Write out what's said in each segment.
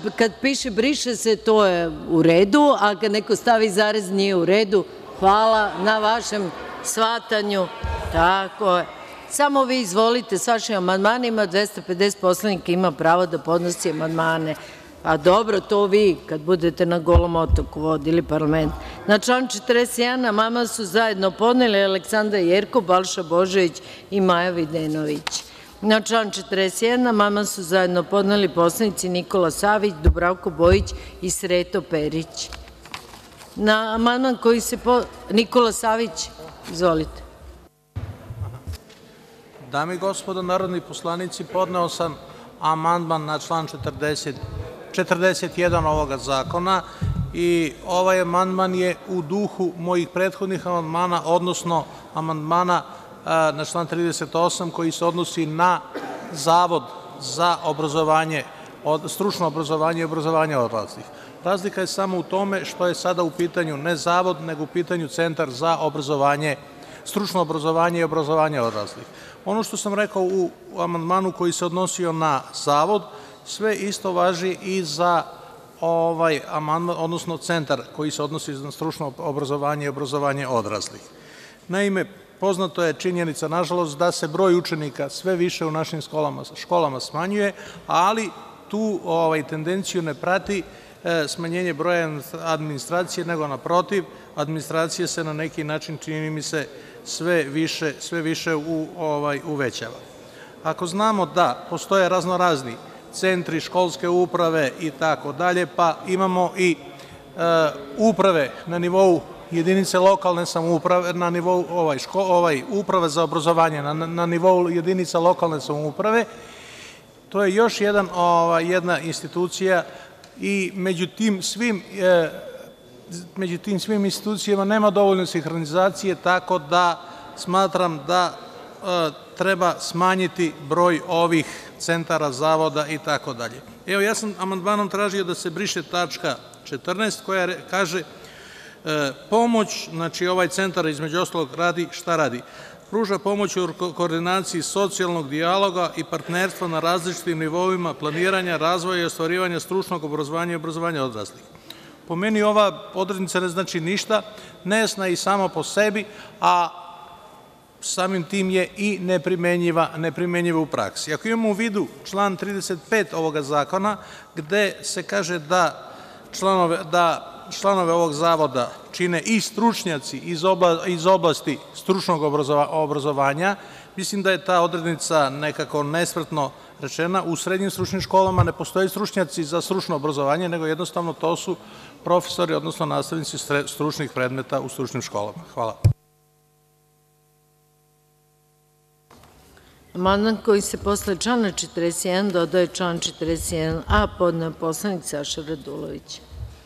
kad piše briše se, to je u redu, a kad neko stavi zarez, nije u redu. Hvala na vašem shvatanju. Tako je. Samo vi izvolite s vašim amandmanima, 250 poslanika ima pravo da podnosi amandmane. A dobro, to vi kad budete na Golom otoku vodili parlament. Na član 41 amandman su zajedno podneli Aleksandra Jerkov, Balša Božović i Maja Videnović. Na član 41 amandman su zajedno podneli poslanici Nikola Savić, Dubravko Bojić i Sreto Perić. Na amandman koji se Nikola Savić, izvolite. Dame i gospodo narodni poslanici, podneo sam amandman na član 41 ovoga zakona i ovaj amandman je u duhu mojih prethodnih amandmana, odnosno amandmana na član 38 koji se odnosi na Zavod za obrazovanje, stručno obrazovanje i obrazovanje odraslih. Razlika je samo u tome što je sada u pitanju ne zavod, nego u pitanju Centar za obrazovanje, stručno obrazovanje i obrazovanje odraslih. Ono što sam rekao u amandmanu koji se odnosio na zavod, sve isto važi i za ovaj amandman, odnosno centar koji se odnosi na stručno obrazovanje i obrazovanje odraslih. Naime, poznato je činjenica, nažalost, da se broj učenika sve više u našim školama smanjuje, ali tu tendenciju ne prati smanjenje broja administracije, nego naprotiv, administracija se na neki način, čini mi se, sve više uvećava. Ako znamo da postoje raznorazni centri, školske uprave i tako dalje, pa imamo i uprave na nivou jedinice lokalne samouprave, na nivou uprave za obrazovanje, na nivou jedinica lokalne samouprave, to je još jedna institucija i među tim svim institucijama nema dovoljno sinhronizacije, tako da smatram da treba smanjiti broj ovih centara, zavoda i tako dalje. Evo, ja sam amandmanom tražio da se briše tačka 14 koja kaže pomoć, znači ovaj centar između ostalog radi, šta radi? Pruža pomoć u koordinaciji socijalnog dijaloga i partnerstva na različitim nivoima planiranja, razvoja i ostvarivanja stručnog obrazovanja i obrazovanja odraslih. Po meni ova odrednica ne znači ništa, nejasna je i sama po sebi, a samim tim je i neprimenjiva u praksi. Ako imamo u vidu član 35 ovoga zakona, gde se kaže da članove ovog zavoda čine i stručnjaci iz oblasti stručnog obrazovanja, mislim da je ta odrednica nekako nespretno rečena. U srednjim stručnim školama ne postoje stručnjaci za stručno obrazovanje, nego jednostavno to su profesori, odnosno nastavnici stručnih predmeta u stručnim školama. Hvala. Amandman koji se posle člana 41 dodaje član 41a, podneo poslanik Saša Radulović.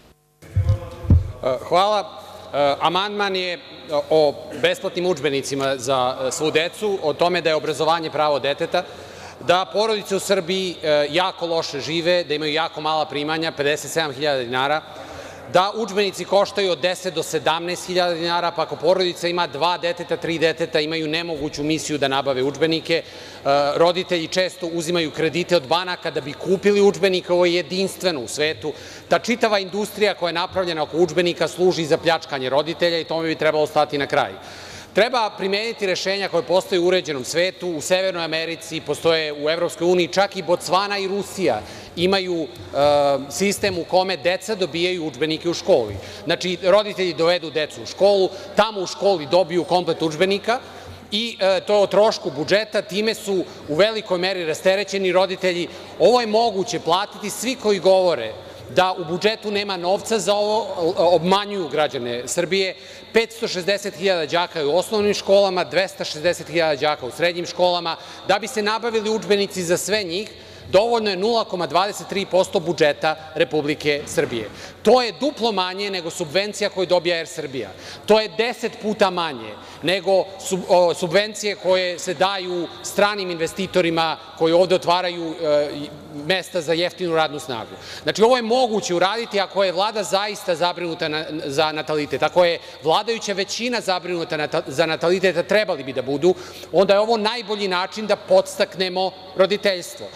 Hvala. Amandman je o besplatnim udžbenicima za svu decu, o tome da je obrazovanje pravo deteta, da porodice u Srbiji jako loše žive, da imaju jako mala primanja, 57.000 dinara, da udžbenici koštaju od 10 do 17.000 dinara, pa ako porodica ima 2 deteta, 3 deteta, imaju nemoguću misiju da nabave udžbenike. Roditelji često uzimaju kredite od banaka da bi kupili udžbenike, ovo je jedinstveno u svetu. Ta čitava industrija koja je napravljena oko udžbenika služi za pljačkanje roditelja i tome bi trebalo stati na kraj. Treba primeniti rešenja koje postoje u uređenom svetu, u Severnoj Americi, postoje u Evropskoj uniji, čak i Bocvana i Rusija imaju sistem u kome deca dobijaju udžbenike u školi. Znači, roditelji dovedu decu u školu, tamo u školi dobiju komplet udžbenika i to je o trošku budžeta, time su u velikoj meri rasterećeni roditelji. Ovo je moguće platiti, svi koji govore da u budžetu nema novca za ovo, obmanjuju građane Srbije. 560.000 đaka je u osnovnim školama, 260.000 đaka u srednjim školama. Da bi se nabavili udžbenici za sve njih, dovoljno je 0,23% budžeta Republike Srbije. To je duplo manje nego subvencija koju dobija Er Srbija. To je 10 puta manje nego subvencije koje se daju stranim investitorima koji ovde otvaraju mesta za jeftinu radnu snagu. Znači, ovo je moguće uraditi ako je Vlada zaista zabrinuta za natalitet. Ako je vladajuća većina zabrinuta za natalitet, a trebali bi da budu, onda je ovo najbolji način da podstaknemo roditeljstvo, da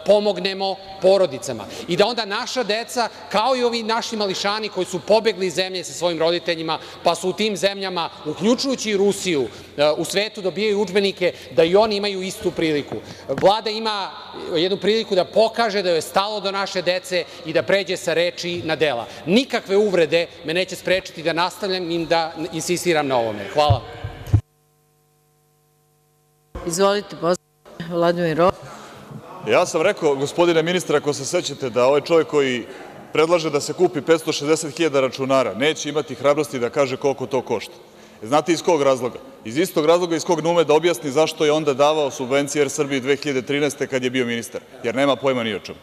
pomognemo porodicama i da onda naša deca, kao i ovi naši mališani koji su pobegli iz zemlje sa svojim roditeljima, pa su u tim zemljama, uključujući i Rusiju, u svetu dobijaju udžbenike, da i oni imaju istu priliku. Vlada ima jednu priliku da pokaže da joj je stalo do naše dece i da pređe sa reči na dela. Nikakve uvrede me neće sprečiti da nastavljam i da insistiram na ovome. Hvala. Izvolite, poslanik Vladimir Orlić. Ja sam rekao, gospodine ministre, ako se sećate, da ovaj čovjek koji predlaže da se kupi 560.000 računara neće imati hrabrosti da kaže koliko to košta. Znate iz kog razloga? Iz istog razloga iz kog ne ume da objasni zašto je onda davao subvencije Er Srbiji 2013. kad je bio ministar, jer nema pojma ni o čemu.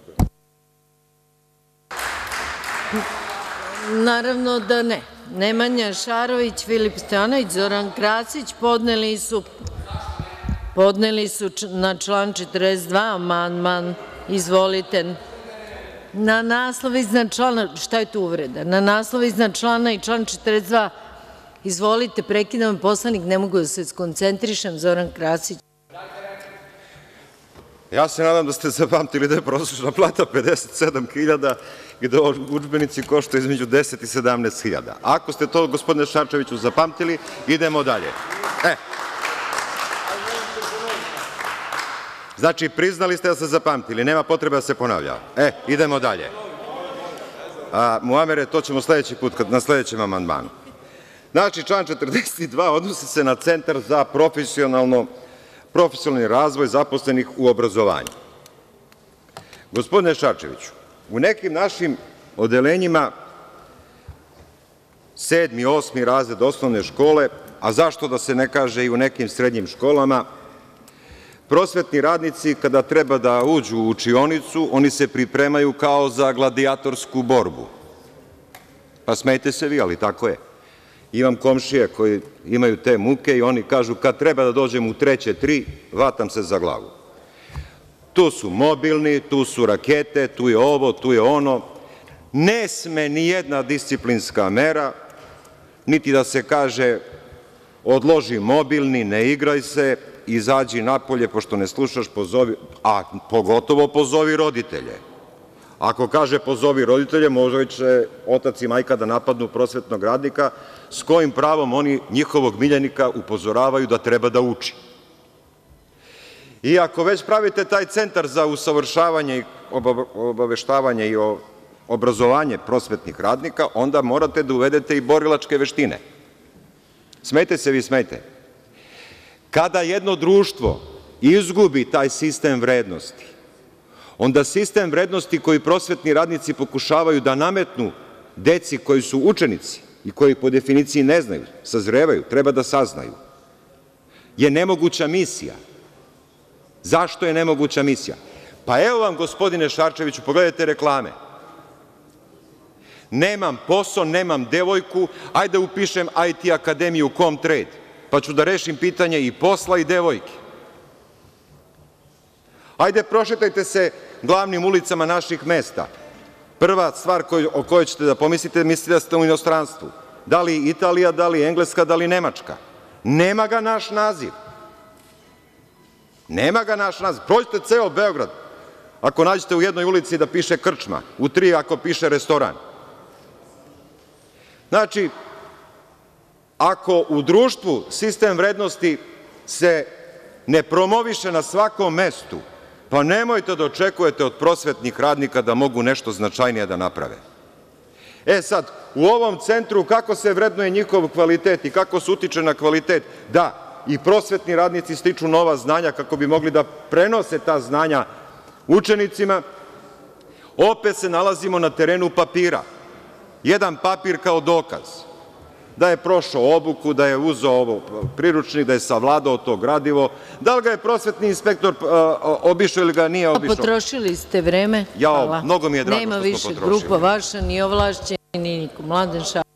Naravno da ne. Nemanja Šarović, Filip Stojanović, Zoran Krasić podneli su na član 42 amandman. Izvolite. Na naslov iznad člana, šta je tu uvreda? Na naslov iznad člana i član 42, izvolite, prekidam poslanik, ne mogu da se skoncentrišem, Zoran Krasić. Ja se nadam da ste zapamtili da je prosečna plata 57.000 i da udžbenici koštaju između 10 i 17.000. Ako ste to, gospodine Šarčeviću, zapamtili, idemo dalje. Znači, priznali ste da ste zapamtili, nema potrebe da se ponavlja. Idemo dalje. Muamere, to ćemo sledeći put, na sledećem amandmanu. Znači, član 42 odnosi se na Centar za profesionalni razvoj zaposlenih u obrazovanju. Gospodine Šarčeviću, u nekim našim odeljenjima 7. i 8. razred osnovne škole, a zašto da se ne kaže i u nekim srednjim školama, prosvetni radnici kada treba da uđu u učionicu, oni se pripremaju kao za gladijatorsku borbu. Pa smejte se vi, ali tako je. Imam komšije koji imaju te muke i oni kažu kad treba da dođem u 3:03, vatam se za glavu. Tu su mobilni, tu su rakete, tu je ovo, tu je ono. Ne sme ni jedna disciplinska mera, niti da se kaže odloži mobilni, ne igraj se, izađi napolje, pošto ne slušaš, pozovi, a pogotovo pozovi roditelje. Ako kaže pozovi roditelje, možda će otac i majka da napadnu prosvetnog radnika, s kojim pravom oni njihovog miljenika upozoravaju da treba da uči. I ako već pravite taj centar za usavršavanje i obaveštavanje i obrazovanje prosvetnih radnika, onda morate da uvedete i borilačke veštine. Smejte se vi, smejte. Kada jedno društvo izgubi taj sistem vrednosti, onda sistem vrednosti koji prosvetni radnici pokušavaju da nametnu deci koji su učenici i koji po definiciji ne znaju, sazrevaju, treba da saznaju, je nemoguća misija. Zašto je nemoguća misija? Pa evo vam, gospodine Šarčeviću, pogledajte reklame. Nemam posao, nemam devojku, ajde upišem IT akademiju Comtrade, pa ću da rešim pitanje i posla i devojke. Ajde prošetajte se glavnim ulicama naših mesta. Prva stvar o kojoj ćete da pomislite, mislite da ste u inostranstvu. Da li Italija, da li Engleska, da li Nemačka. Nema ga naš naziv. Nema ga naš naziv. Prođite ceo Beograd. Ako nađete u jednoj ulici da piše krčma, u 3 ako piše restoran. Znači, ako u društvu sistem vrednosti se ne promoviše na svakom mestu, pa nemojte da očekujete od prosvetnih radnika da mogu nešto značajnije da naprave. Sad, u ovom centru kako se vrednuje njihov kvalitet i kako se utiče na kvalitet? Da, i prosvetni radnici stiču nova znanja kako bi mogli da prenose ta znanja učenicima. Opet se nalazimo na terenu papira. Jedan papir kao dokaz da je prošao obuku, da je uzeo ovo priručnik, da je savladao to gradivo. Da li ga je prosvetni inspektor obišao ili ga nije obišao? Potrošili ste vreme. Jao, mnogo mi je drago što smo Nema potrošili. više grupa vaša, ni ovlašćeni, ni niko. Mladen Šarović.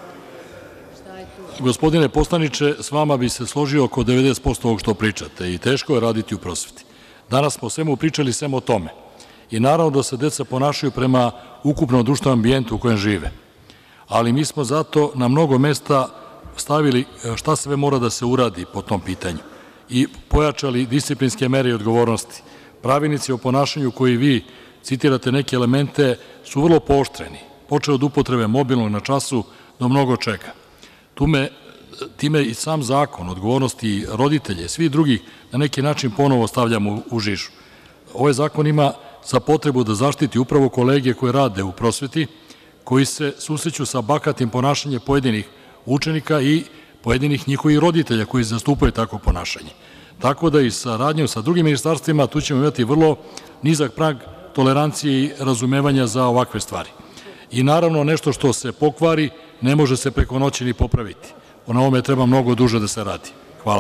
Gospodine poslaniče, s vama bi se složio oko 90% ovog što pričate i teško je raditi u prosveti. Danas smo o svemu pričali, sem o tome. I naravno da se deca ponašaju prema ukupnom društvenom ambijentu u kojem žive. Ali mi smo zato na mnogo mesta stavili šta sve mora da se uradi po tom pitanju i pojačali disciplinske mere i odgovornosti. pravilnici o ponašanju koji vi citirate neke elemente su vrlo pooštreni, počeo od upotrebe mobilnog na času do mnogo čega. Time i sam zakon, odgovornosti roditelje, svi drugih na neki način ponovo stavljamo u žižu. Ovaj zakon ima za potrebu da zaštiti upravo kolege koje rade u prosveti, koji se susreću sa bahatim ponašanjem pojedinih učenika i pojedinih njihovih roditelja koji zastupaju takvo ponašanje. Tako da i saradnjom sa drugim ministarstvima tu ćemo imati vrlo nizak prag tolerancije i razumevanja za ovakve stvari. I naravno nešto što se pokvari ne može se preko noći ni popraviti. Na ovome treba mnogo duže da se radi. Hvala.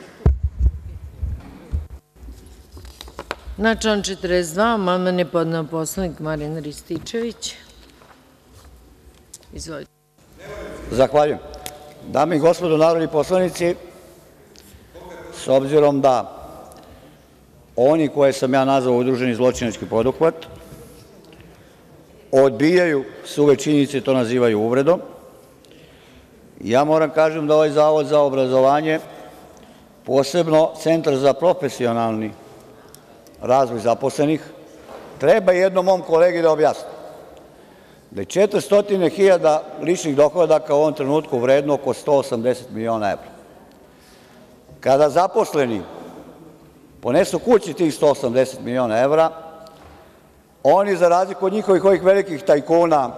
Na član 42, amandman je podneo poslanik Marijan Rističević. Izvolite. Zahvaljujem. Dame i gospodo narodni poslanici, s obzirom da oni koje sam ja nazvao udruženi zločinački poduhvat odbijaju suve činjenice i to nazivaju uvredom, ja moram kažem da ovaj Zavod za obrazovanje, posebno Centar za profesionalni razvoj zaposlenih, treba jednom mom kolegi da objasni da je 400.000 ličnih dohodaka u ovom trenutku vredno oko 180 miliona evra. Kada zaposleni ponesu kući tih 180 miliona evra, oni za razliku od njihovih ovih velikih tajkuna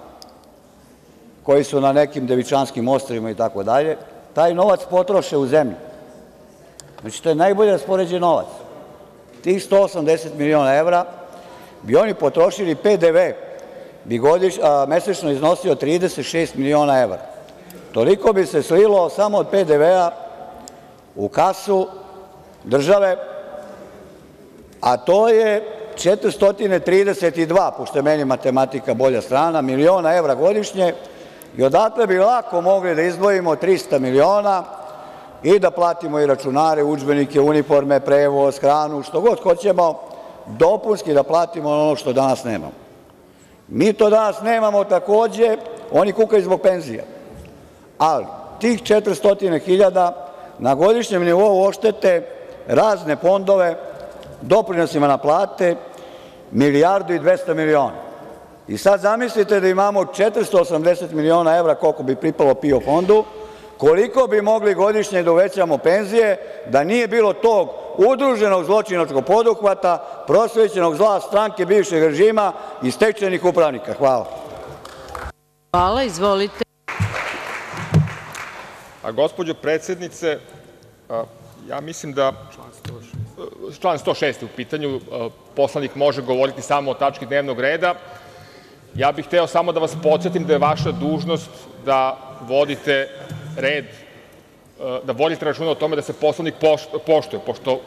koji su na nekim Devičanskim ostrvima i tako dalje, taj novac potroše u zemlji. Znači, to je najbolje raspoređen novac. Tih 180 miliona evra bi oni potrošili, PDV bi mesečno iznosio 36 miliona evra. Toliko bi se slilo samo od PDV-a u kasu države, a to je 432, pošto je meni matematika bolja strana, miliona evra godišnje i odatle bi lako mogli da izdvojimo 300 miliona i da platimo i računare, udžbenike, uniforme, prevoz, hranu, što god hoćemo, dopunski da platimo ono što danas nemamo. Mi to danas nemamo takođe, oni kukaju zbog penzija, ali tih 400.000 na godišnjem nivou oštete razne fondove doprinosima na plate 1.200 miliona. I sad zamislite da imamo 480 miliona evra koliko bi pripalo PIO fondu, koliko bi mogli godišnje da uvećamo penzije da nije bilo tog udruženog zločinačkog poduhvata, prosvećenog zla stranke bivšeg režima i stečajnih upravnika. Hvala. Hvala, izvolite. Gospođo predsednice, ja mislim da član 106. u pitanju, poslanik može govoriti samo o tački dnevnog reda. Ja bih hteo samo da vas podsetim da je vaša dužnost da vodite red, da vodite računa o tome da se Poslovnik poštuje, pošto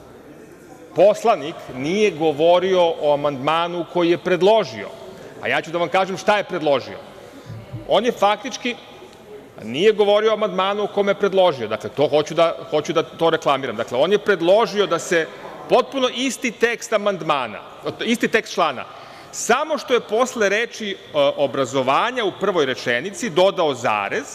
poslanik nije govorio o amandmanu koji je predložio. A ja ću da vam kažem šta je predložio. On je faktički nije govorio o amandmanu o kome je predložio. Dakle, to hoću da to reklamiram. Dakle, on je predložio da se potpuno isti tekst amandmana, isti tekst člana, samo što je posle reči obrazovanja u prvoj rečenici dodao zarez.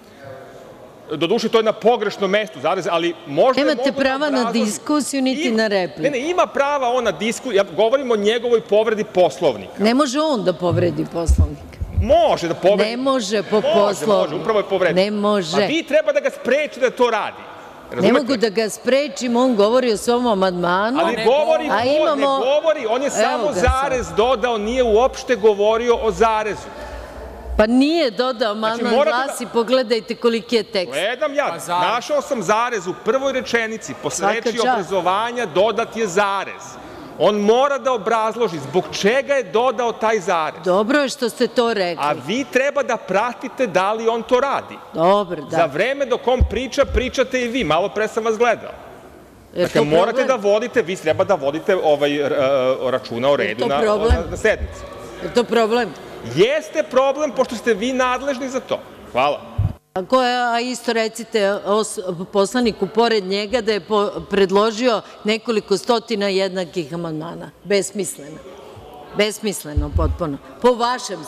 Doduše, to je na pogrešnom mestu, zarez, ali možda... Nemate prava na diskusiju, niti na repliku. Ne, ima prava on na diskusiju. Ja govorim o njegovoj povredi Poslovnika. Ne može on da povredi Poslovnik. Može da povredi. Ne može po Poslovniku. Može, upravo je povredio. Ne može. A vi treba da ga sprečite da to radi. Ne mogu da ga sprečim, on govori o svom amandmanu. Ali ne govori, on je samo zarez dodao, nije uopšte govorio o zarezu. Pa nije dodao amandman, glasi, pogledajte koliki je tekst. Gledam ja, našao sam zarez u prvoj rečenici, posle reči obrazovanja dodat je zarez. On mora da obrazloži zbog čega je dodao taj zarez. Dobro je što ste to rekli. A vi treba da pratite da li on to radi. Dobro, da. Za vreme dok on priča, pričate i vi. Malo pre sam vas gledao. Dakle, morate da vodite, vi treba da vodite računa o redu na sednici. Je to problem? Jeste problem, pošto ste vi nadležni za to. Hvala. A isto recite poslaniku pored njega da je predložio nekoliko stotina jednakih amandmana. Besmisleno. Besmisleno potpuno.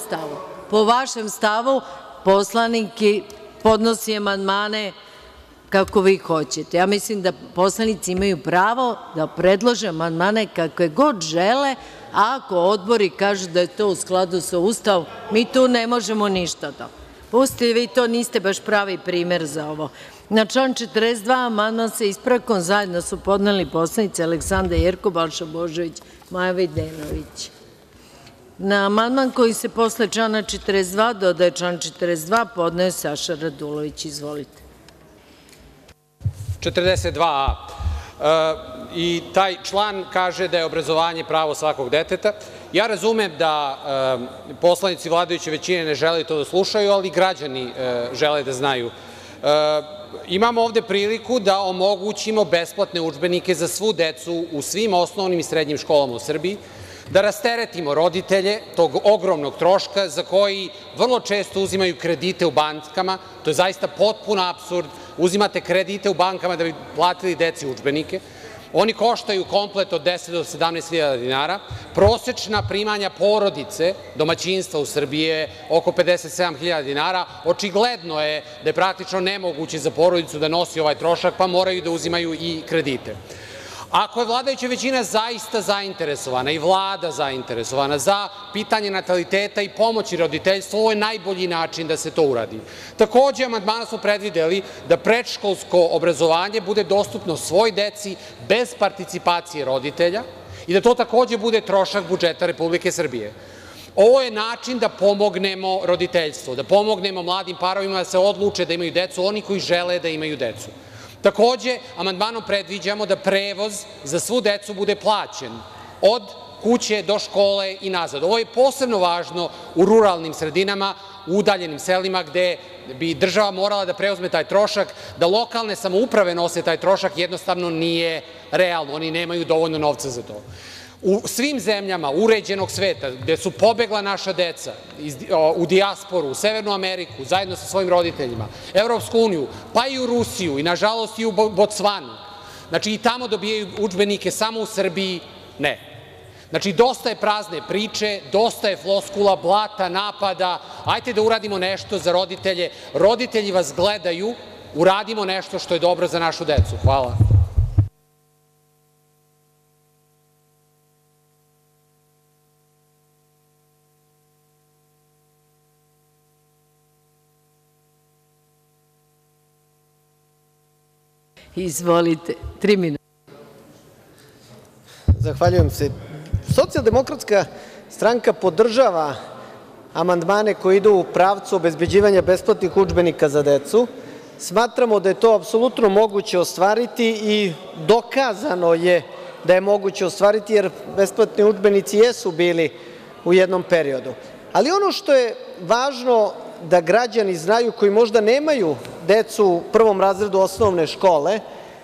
Po vašem stavu poslanik podnosi amandmane kako vi hoćete. Ja mislim da poslanici imaju pravo da predlože amandmane kakve god žele, a ako odbori kažu da je to u skladu sa Ustavom, mi tu ne možemo ništa. Pustite vi to, niste baš pravi primer za ovo. Na član 42. amandman sa ispravkom zajedno su podneli poslanici Aleksandra Jerkov, Balša Božović, Maja Videnović. Na amandman koji se posle člana 42 dodaje član 42 podneo je Saša Radulović. Izvolite. 42a. I taj član kaže da je obrazovanje pravo svakog deteta. Ja razumem da poslanici vladajuće većine ne žele to da slušaju, ali građani žele da znaju. Imamo ovde priliku da omogućimo besplatne udžbenike za svu decu u svim osnovnim i srednjim školama u Srbiji, da rasteretimo roditelje tog ogromnog troška za koji vrlo često uzimaju kredite u bankama. To je zaista potpun apsurd. Uzimate kredite u bankama da bi platili deci udžbenike. Oni koštaju komplet od 10 do 17.000 dinara. Prosečna primanja porodice, domaćinstva u Srbiji je oko 57.000 dinara. Očigledno je da je praktično nemoguće za porodicu da nosi ovaj trošak, pa moraju da uzimaju i kredite. Ako je vladajuća većina zaista zainteresovana i Vlada zainteresovana za pitanje nataliteta i pomoći roditeljstvu, ovo je najbolji način da se to uradi. Takođe, amandmanom smo predvideli da predškolsko obrazovanje bude dostupno svoj deci bez participacije roditelja i da to takođe bude trošak budžeta Republike Srbije. Ovo je način da pomognemo roditeljstvu, da pomognemo mladim parovima da se odluče da imaju decu, oni koji žele da imaju decu. Takođe, amandmanom predviđamo da prevoz za svu decu bude plaćen od kuće do škole i nazad. Ovo je posebno važno u ruralnim sredinama, u udaljenim selima gde bi država morala da preuzme taj trošak, da lokalne samouprave nose taj trošak jednostavno nije realno, oni nemaju dovoljno novca za to. U svim zemljama uređenog sveta gde su pobegla naša deca u dijasporu, u Severnu Ameriku, zajedno sa svojim roditeljima, Evropsku uniju, pa i u Rusiju i nažalost i u Bocvanu, znači i tamo dobijaju udžbenike, samo u Srbiji ne. Znači dosta je prazne priče, dosta je floskula, blata, napada, hajde da uradimo nešto za roditelje, roditelji vas gledaju, uradimo nešto što je dobro za našu decu. Hvala. Izvolite, 3 minuta. Zahvaljujem se. Socijaldemokratska stranka podržava amandmane koji idu u pravcu obezbeđivanja besplatnih udžbenika za decu. Smatramo da je to apsolutno moguće ostvariti i dokazano je da je moguće ostvariti, jer besplatni udžbenici jesu bili u jednom periodu. Ali ono što je važno da građani znaju koji možda nemaju decu u prvom razredu osnovne škole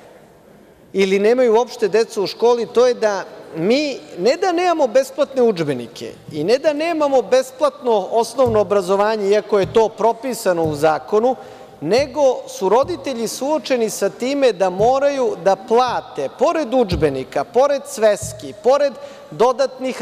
ili nemaju uopšte decu u školi, to je da mi ne da nemamo besplatne udžbenike i ne da nemamo besplatno osnovno obrazovanje, iako je to propisano u zakonu, nego su roditelji suočeni sa time da moraju da plate, pored udžbenika, pored sveski, pored dodatnih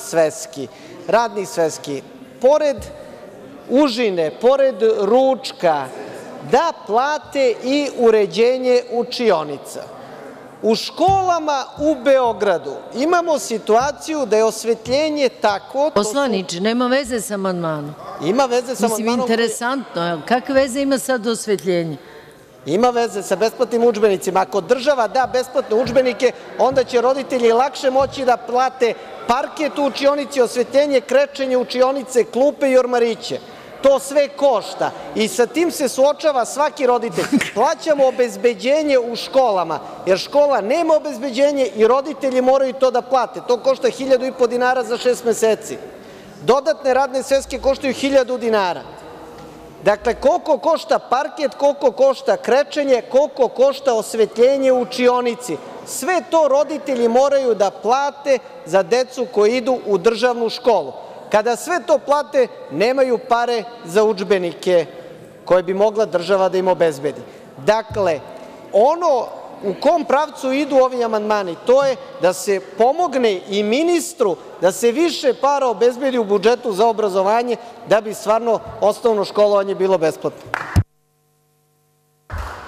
radnih sveski, pored užine, pored ručka, da plate i uređenje učionica. U školama u Beogradu imamo situaciju da je osvetljenje takvo... Poslaniče, nema veze sa amandmanom. Ima veze sa amandmanom... Mislim, interesantno. Kakve veze ima sad osvetljenje? Ima veze sa besplatnim udžbenicima. Ako država da besplatne udžbenike, onda će roditelji lakše moći da plate parket u učionici, osvetljenje, krečenje učionice, klupe i ormariće. To sve košta i sa tim se suočava svaki roditelj. Plaćamo obezbeđenje u školama, jer škola nema obezbeđenje i roditelji moraju to da plate. To košta 1.500 dinara za 6 meseci. Dodatne radne sveske koštaju 1.000 dinara. Dakle, koliko košta parket, koliko košta krečenje, koliko košta osvetljenje u učionici. Sve to roditelji moraju da plate za decu koji idu u državnu školu. Kada sve to plate, nemaju pare za udžbenike koje bi mogla država da im obezbedi. Dakle, ono u kom pravcu idu ovi amandmani, to je da se pomogne i ministru da se više para obezbedi u budžetu za obrazovanje, da bi stvarno osnovno školovanje bilo besplatno.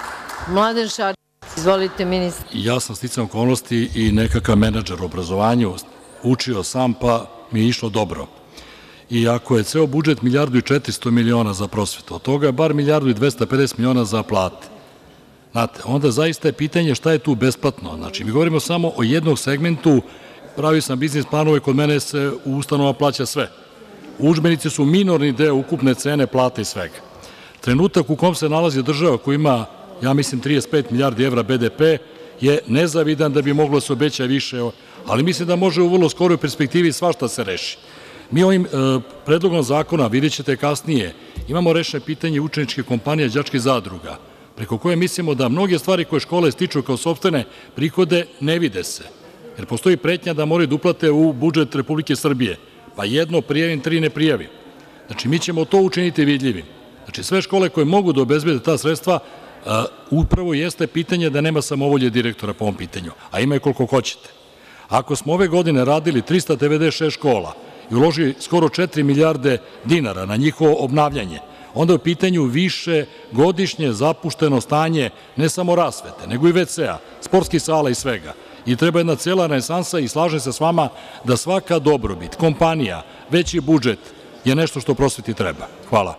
Mladen Šarčević, izvolite ministre. Ja sam sticam okolnosti i nekakav menadžer u obrazovanju, učio sam pa mi je išlo dobro. I ako je ceo budžet 1.400.000.000 za prosvetu, od toga je bar 1.250.000.000 za plate. Znate, onda zaista je pitanje šta je tu besplatno. Znači, mi govorimo samo o jednom segmentu, pravio sam biznis planove, kod mene se u ustanovama plaća sve. Udžbenici su minorni deo ukupne cene, plate i svega. Trenutak u kom se nalazi država koja ima, ja mislim, 35 milijardi evra BDP je nezavidan da bi moglo se obeća više, ali mislim da može u vrlo skoroj perspektivi svašta se reši. Mi ovim predlogom zakona, vidjet ćete kasnije, imamo rešeno pitanje učeničke kompanije đačkih zadruga, preko koje mislimo da mnoge stvari koje škole stiču kao sopstvene prihode ne vide se. Jer postoji pretnja da moraju da uplate u budžet Republike Srbije. Pa jedno prijavim, 3 ne prijavim. Znači, mi ćemo to učiniti vidljivim. Znači, sve škole koje mogu da obezbede ta sredstva, upravo jeste pitanje da nema samovolje direktora po ovom pitanju, a ima je koliko hoćete. Ako smo ove godine radili 396 škola i uložili skoro 4 milijarde dinara na njihovo obnavljanje, onda je u pitanju više godišnje zapušteno stanje ne samo rasvete, nego i WC-a, sportskih sala i svega. I treba jedna cela renesansa i slažem se s vama da svaka dobrobit, kompanija, veći budžet je nešto što prosveti treba. Hvala.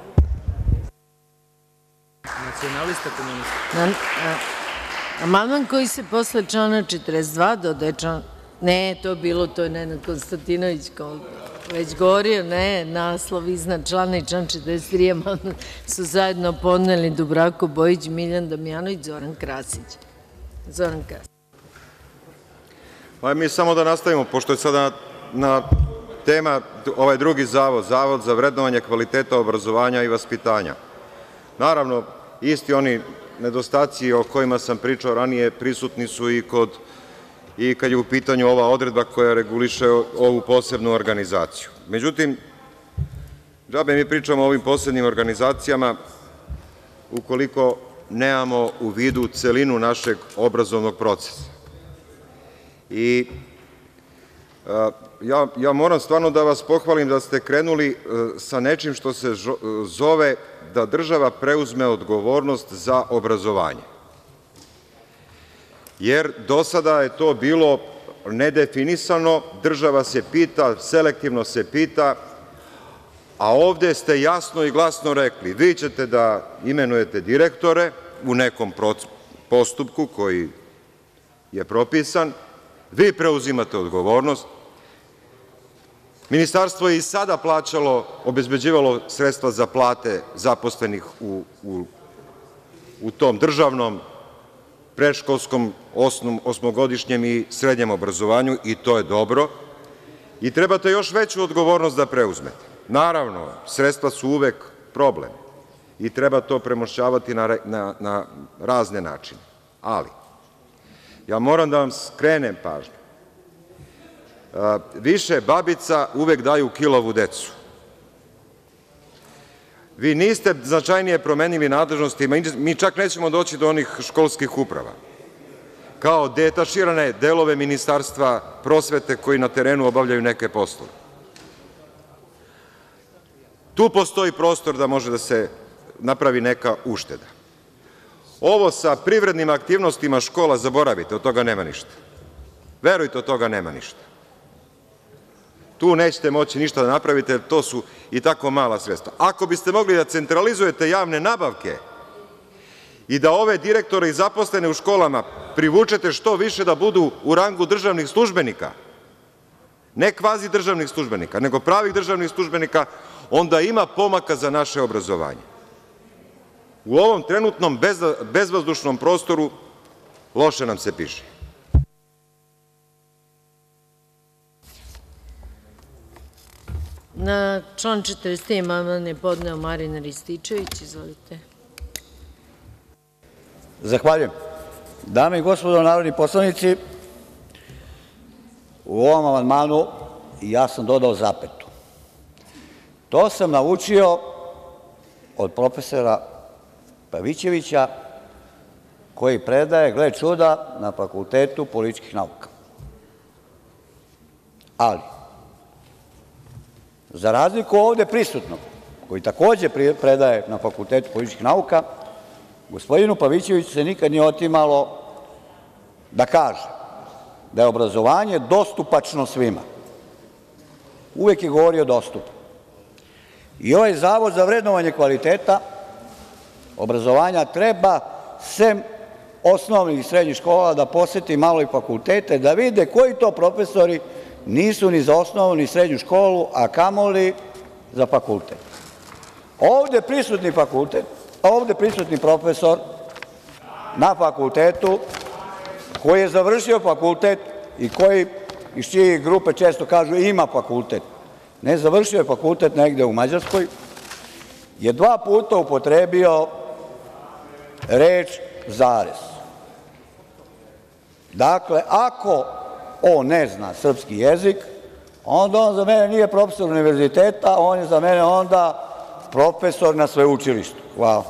Nacionalista komunista. Amandman koji se posle člana 42 dodaje član... Ne, to je Nenad Konstantinović već govorio, ne, naslov iznad člana i član 43 amandman su zajedno podneli Dubravko Bojić, Miljan Damjanović, Zoran Krasić. Zoran Krasić. Mi samo da nastavimo, pošto je sada na tema ovaj drugi zavod, Zavod za vrednovanje kvaliteta obrazovanja i vaspitanja. Naravno, isti oni nedostaci o kojima sam pričao ranije prisutni su i kad je u pitanju ova odredba koja reguliše ovu posebnu organizaciju. Međutim, džabe mi pričamo o ovim posebnim organizacijama ukoliko nemamo u vidu celinu našeg obrazovnog procesa. I ja moram stvarno da vas pohvalim da ste krenuli sa nečim što se zove da država preuzme odgovornost za obrazovanje. Jer do sada je to bilo nedefinisano, država se pita, selektivno se pita, a ovde ste jasno i glasno rekli, vi ćete da imenujete direktore u nekom postupku koji je propisan, vi preuzimate odgovornost, ministarstvo je i sada plaćalo, obezbeđivalo sredstva za plate zaposlenih u tom državnom predškolskom, osmogodišnjem i srednjem obrazovanju i to je dobro i trebate još veću odgovornost da preuzmete. Naravno, sredstva su uvek problem i treba to premošćavati na razne načine, ali ja moram da vam skrenem pažnju. Više babica uvek daju kilavu decu. Vi niste značajnije promenili nadležnosti, mi čak nećemo doći do onih školskih uprava, kao detaširane delove Ministarstva prosvete koji na terenu obavljaju neke poslove. Tu postoji prostor da može da se napravi neka ušteda. Ovo sa privrednim aktivnostima škola zaboravite, od toga nema ništa. Verujte, od toga nema ništa. Tu nećete moći ništa da napravite, jer to su i tako mala sredstva. Ako biste mogli da centralizujete javne nabavke i da ove direktore i zaposlene u školama privučete što više da budu u rangu državnih službenika, ne kvazi državnih službenika, nego pravih državnih službenika, onda ima pomaka za naše obrazovanje. U ovom trenutnom bezvazdušnom prostoru loše nam se piše. Na član 43 amandman je podneo Marijan Rističević. Izvolite. Zahvaljujem. Dame i gospodo narodni poslanici, u ovom amandmanu ja sam dodao zapetu. To sam naučio od profesora Pavićevića, koji predaje, gle čuda, na Fakultetu političkih nauka. Ali, za razliku ovde prisutnog, koji takođe predaje na Fakultetu političkih nauka, Gospodinu Pavićeviću se nikad nije otimalo da kaže da je obrazovanje dostupačno svima. Uvek je govorio dostupno. I ovaj Zavod za vrednovanje kvaliteta obrazovanja treba, sem osnovnih i srednjih škola, da poseti malo i fakultete, da vide koji to profesori nisu ni za osnovnu ni srednju školu, a kamoli za fakultet. Ovde prisutni profesor na fakultetu, koji je završio fakultet i koji iz čije grupe često kažu ima fakultet, ne, završio je fakultet negde u Mađarskoj, je 2 puta upotrebio reč zarez. Dakle, ako on ne zna srpski jezik, onda on za mene nije profesor univerziteta, on je za mene onda profesor na sveučilištu. Hvala.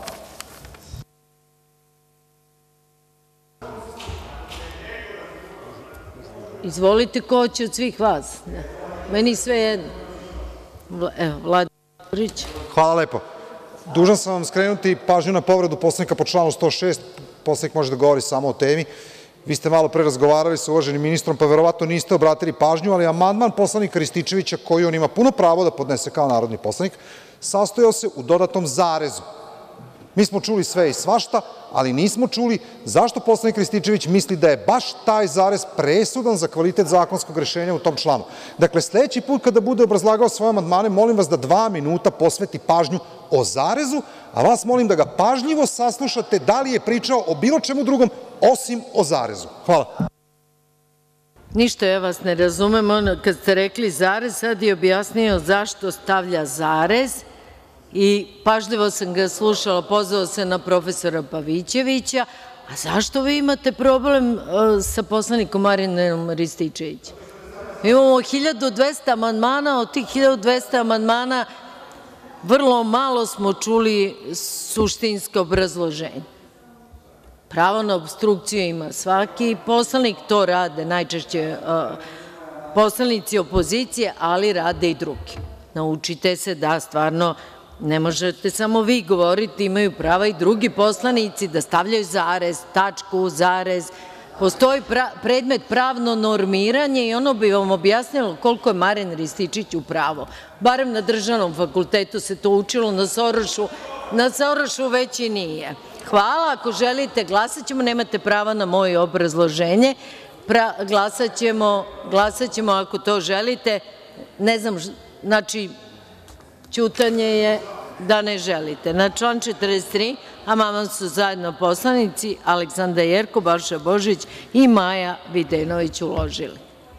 Izvolite, ko će od svih vas? Meni sve jedno. Evo, Vladimirić. Hvala lepo. Dužan sam vam skrenuti pažnju na povredu Poslovnika po članu 106. Poslanik može da govori samo o temi. Vi ste malo pre razgovarali sa uvaženim ministrom, pa verovatno niste obratili pažnju, ali amandman poslanika Rističevića, koji on ima puno pravo da podnese kao narodni poslanik, sastojao se u dodatnom zarezu. Mi smo čuli sve i svašta, ali nismo čuli zašto poslanik Rističević misli da je baš taj zarez presudan za kvalitet zakonskog rešenja u tom članu. Dakle, sledeći put kada bude obrazlagao svoje amandmane, molim vas da 2 minuta posveti pažnju o zarezu, a vas molim da ga pažljivo saslušate da li je pričao o bilo čemu drugom osim o zarezu. Hvala. Ništa ja vas ne razumem. Kad ste rekli zarez, sad je objasnio zašto stavlja zarez i pažljivo sam ga slušala, pozvao se na profesora Pavićevića. A zašto vi imate problem sa poslanikom Marijanom Rističevićem? Imamo 1200 amandmana, od tih 1200 amandmana vrlo malo smo čuli suštinsko obrazloženje. Pravo na opstrukciju ima svaki poslanik, to rade najčešće poslanici opozicije, ali rade i drugi. Naučite se da stvarno ne možete samo vi govoriti, imaju prava i drugi poslanici da stavljaju zarez, tačku, zarez. Postoji predmet pravno normiranje i ono bi vam objasnilo koliko je Marijan Rističević u pravu. Barem na državnom fakultetu se to učilo, na Sorošu već i nije. Hvala, ako želite glasaćemo, nemate prava na moje obrazloženje. Glasaćemo ako to želite. Ne znam, znači, ćutanje je da ne želite. Na član 43 amandman su zajedno poslanici Aleksandra Jerkov, Balša Božović i Maja Videnović uložili.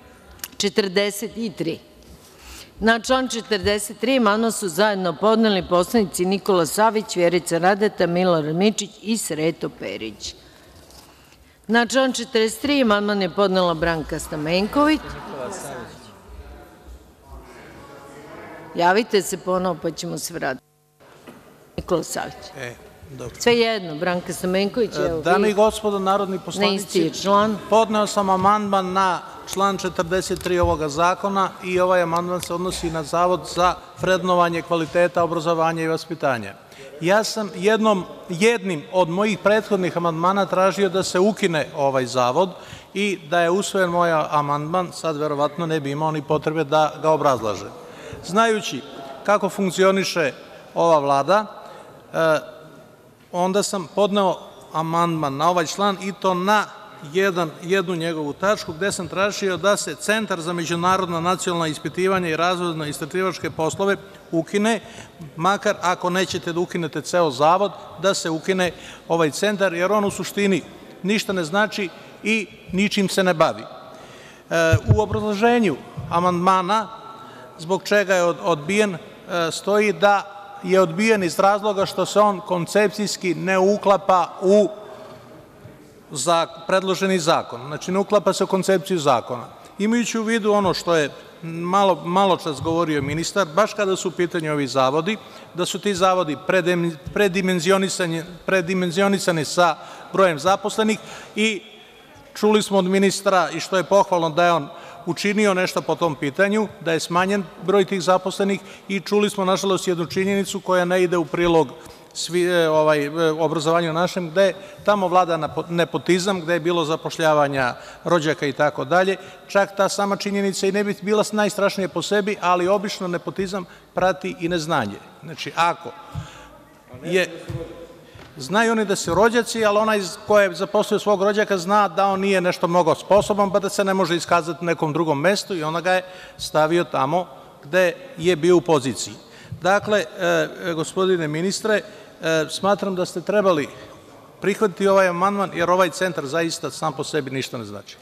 43. Na član 43 amandman su zajedno podneli poslanici Nikola Savić, Vjerica Radeta, Milorad Mirčić i Sreto Perić. Na član 43 amandman je podnela Branka Stamenković. Javite se ponovo pa ćemo se vratiti. Nikola Savić. Sve jedno, Branka Stamenković. Dame i gospodo narodni poslanici, podneo sam amandman na član 43 ovoga zakona i ovaj amandman se odnosi na Zavod za vrednovanje kvaliteta obrazovanja i vaspitanja. Ja sam jednim od mojih prethodnih amandmana tražio da se ukine ovaj zavod i da je usvojen moj amandman, sad verovatno ne bi imao ni potrebe da ga obrazlažem. Znajući kako funkcioniše ova Vlada, onda sam podneo amandman na ovaj član i to na jednu njegovu tačku gde sam tražio da se Centar za međunarodna nacionalna ispitivanja i razvojno-istraživačke poslove ukine, makar ako nećete da ukinete ceo zavod, da se ukine ovaj centar, jer on u suštini ništa ne znači i ničim se ne bavi. U obrazloženju amandmana, zbog čega je odbijen, stoji da je odbijen iz razloga što se on koncepcijski ne uklapa u predloženi zakon. Znači, ne uklapa se u koncepciju zakona. Imajući u vidu ono što je malo čas govorio ministar, baš kada su u pitanju ovi zavodi, da su ti zavodi predimenzionisani sa brojem zaposlenih i čuli smo od ministra, i što je pohvalno, da je on učinio nešto po tom pitanju, da je smanjen broj tih zaposlenih i čuli smo, nažalost, jednu činjenicu koja ne ide u prilog obrazovanju našem, gde tamo vlada nepotizam, gde je bilo zapošljavanja rođaka i tako dalje. Čak ta sama činjenica i ne bi bila najstrašnija po sebi, ali obično nepotizam prati i neznanje. Znači, ako je... Znaju oni da su rođaci, ali onaj ko je zaposlio svog rođaka zna da on nije nešto mnogo sposoban, pa da se ne može iskazati na nekom drugom mestu i onda ga je stavio tamo gde je bio u poziciji. Dakle, gospodine ministre, smatram da ste trebali prihvatiti ovaj amandman, jer ovaj centar zaista sam po sebi ništa ne znači.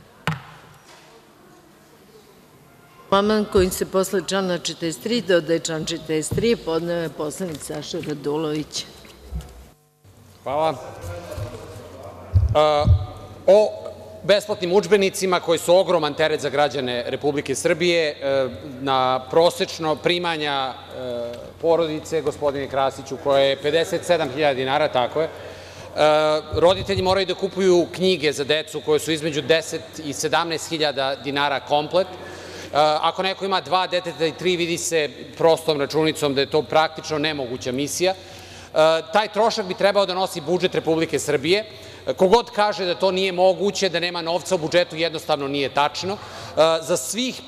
Amandman kojim se posle člana 43 dodaje član 43, podneo je poslanik Saša Radulović. Hvala. O besplatnim udžbenicima koji su ogroman teret za građane Republike Srbije, na prosečno primanja porodice, gospodine Krasiću, koje je 57.000 dinara, tako je, roditelji moraju da kupuju knjige za decu koje su između 10 i 17.000 dinara komplet. Ako neko ima 2 deteta i 3, vidi se prostom računicom da je to praktično nemoguća misija. Taj trošak bi trebao da nosi budžet Republike Srbije. Kogod kaže da to nije moguće, da nema novca u budžetu, jednostavno nije tačno. Za svih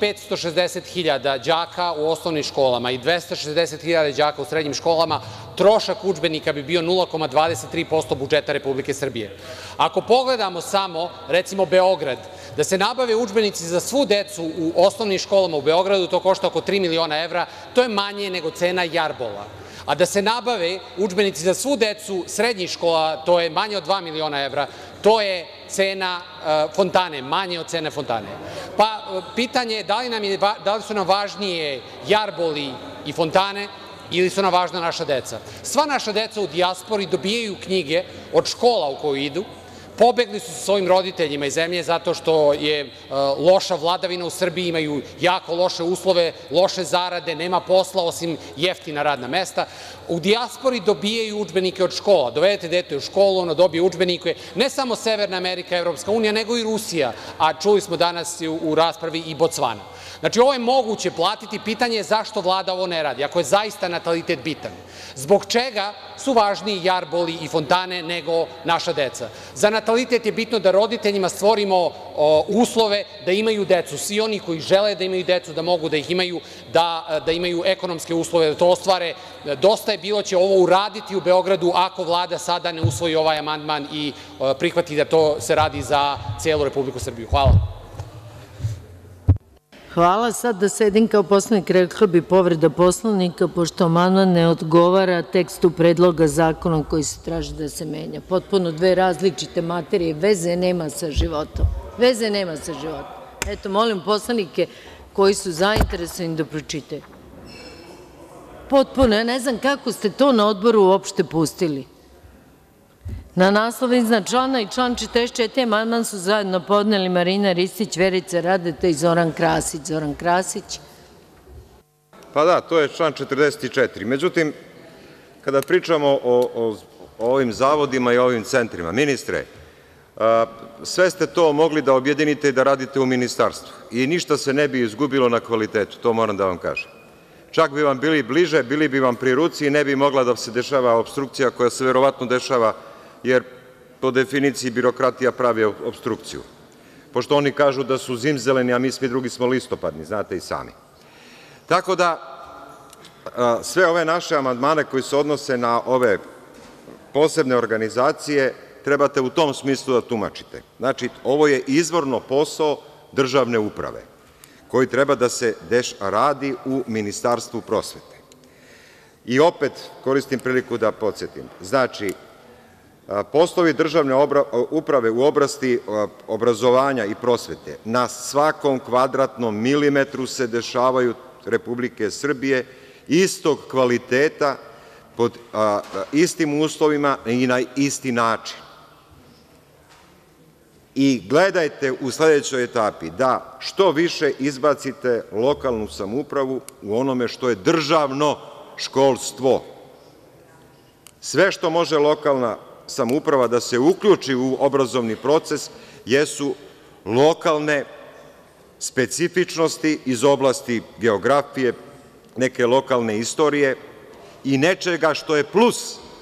560.000 đaka u osnovnim školama i 260.000 đaka u srednjim školama trošak udžbenika bi bio 0,23% budžeta Republike Srbije. Ako pogledamo samo, recimo, Beograd, da se nabave udžbenici za svu decu u osnovnim školama u Beogradu, to košta oko 3 miliona evra, to je manje nego cena jarbola. A da se nabave udžbenici za svu decu srednjih škola, to je manje od 2 miliona evra, to je cena fontane, manje od cene fontane. Pa pitanje je da li su nam važnije jarboli i fontane ili su nam važna naša deca. Sva naša deca u dijaspori dobijaju knjige od škola u koju idu, pobegli su sa svojim roditeljima iz zemlje zato što je loša vladavina u Srbiji, imaju jako loše uslove, loše zarade, nema posla osim jeftina radna mesta. U dijaspori dobijaju udžbenike od škola. Dovedete dete u školu, ono dobije udžbenike, ne samo Severna Amerika, Evropska unija, nego i Rusija, a čuli smo danas u raspravi i Bocvana. Znači, ovo je moguće platiti, pitanje je zašto vlada ovo ne radi, ako je zaista natalitet bitan. Zbog čega su važniji jarboli i fontane nego naša deca? Za natalitet je bitno da roditeljima stvorimo uslove da imaju decu. Svi oni koji žele da imaju decu, da mogu da ih imaju, da imaju ekonomske uslove, da to ostvare. Dosta je bilo će ovo uraditi u Beogradu ako vlada sada ne usvoji ovaj amandman i prihvati da to se radi za celu Republiku Srbiju. Hvala. Hvala. Sad da sedim kao poslanik, rekla bi povreda Poslovnika, pošto amandman ne odgovara tekstu Predloga zakona koji se traži da se menja. Potpuno dve različite materije, veze nema sa životom. Veze nema sa životom. Eto, molim poslanike koji su zainteresovani da pročitaju. Potpuno, ja ne znam kako ste to na odboru uopšte pustili. Na naslov iznad člana i član 44. amandman su zajedno podneli Marina Ristić, Vjerica Radeta i Zoran Krasić. Zoran Krasić. Pa da, to je član 44. Međutim, kada pričamo o ovim zavodima i ovim centrima, ministre, sve ste to mogli da objedinite i da radite u ministarstvu i ništa se ne bi izgubilo na kvalitetu, to moram da vam kažem. Čak bi vam bili bliže, bili bi vam pri ruci i ne bi mogla da se dešava opstrukcija koja se verovatno dešava, jer po definiciji birokratija pravi opstrukciju. Pošto oni kažu da su zimzeleni, a mi svi drugi smo listopadni, znate i sami. Tako da, sve ove naše amandmane koji se odnose na ove posebne organizacije trebate u tom smislu da tumačite. Znači, ovo je izvorno posao državne uprave koji treba da se radi u Ministarstvu prosvete. I opet koristim priliku da podsjetim. Znači, poslovi državne uprave u oblasti obrazovanja i prosvete na svakom kvadratnom milimetru se dešavaju Republike Srbije istog kvaliteta, pod istim uslovima i na isti način. I gledajte u sledećoj etapi da što više izbacite lokalnu samoupravu u onome što je državno školstvo. Sve što može lokalna samouprava da se uključi u obrazovni proces jesu lokalne specifičnosti iz oblasti geografije, neke lokalne istorije i nečega što je plus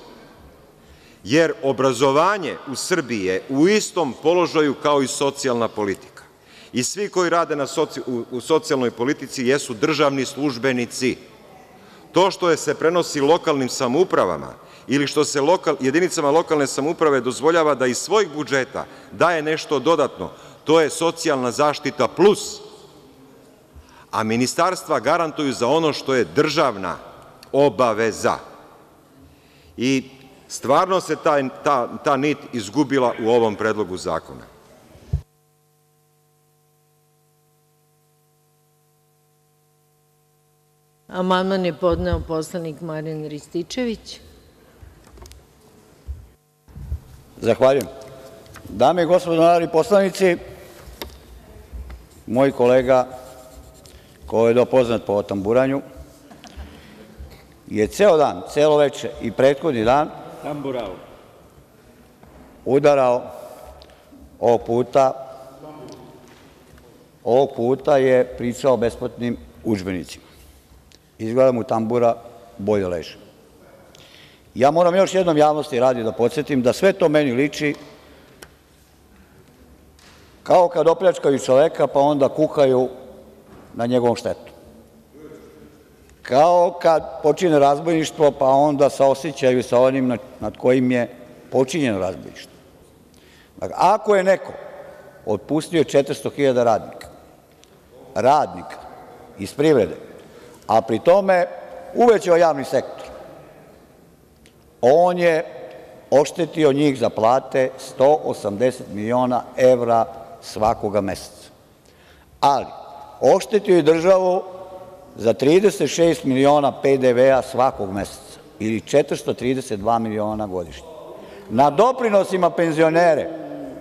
jer obrazovanje u Srbiji je u istom položaju kao i socijalna politika. I svi koji rade u socijalnoj politici jesu državni službenici. To što se prenosi lokalnim samoupravama ili što se jedinicama lokalne samouprave dozvoljava da iz svojih budžeta daje nešto dodatno, to je socijalna zaštita plus, a ministarstva garantuju za ono što je državna obaveza. I stvarno se ta nit izgubila u ovom predlogu zakona. Amandman je podneo poslanik Marijan Rističević. Zahvaljujem. Dame i gospodo narodni poslanici, moj kolega, koji je poznat po tamburanju, je ceo dan, celo veče i prethodni dan udarao. Ovog puta je pričao o besplatnim udžbenicima. Izgleda mu tambura bolje leže. Ja moram još jednom javnosti radi da podsjetim da sve to meni liči kao kad opljačkaju čoveka pa onda kukaju na njegovom štetu. Kao kad počine razbojništvo pa onda saosećaju sa onim nad kojim je počinjeno razbojništvo. Dakle, ako je neko otpustio 400.000 radnika iz privrede, a pri tome uvećao javni sektor, on je oštetio njih za plate 180 miliona evra svakoga meseca. Ali, oštetio je državu za 36 miliona PDV-a svakog meseca ili 432 miliona godišnje. Na doprinosima penzionere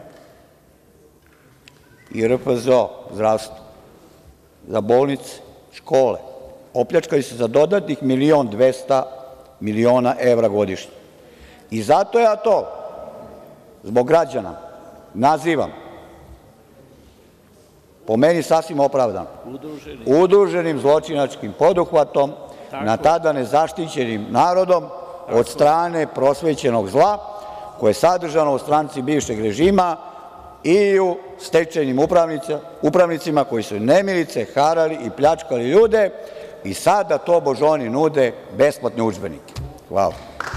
i RFZO, zdravstvo, za bolnice, škole, opljačkaju se za dodatnih 1.200.000.000 evra godišnje. I zato ja to, zbog građana, nazivam, po meni sasvim opravdano, udruženim zločinačkim poduhvatom nad tada nezaštićenim narodom od strane prosvećenog zla, koje je sadržano u stranci bivšeg režima i u stečajnim upravnicima koji su nemilice harali i pljačkali ljude i sada tobož oni nude besplatne udžbenike. Hvala.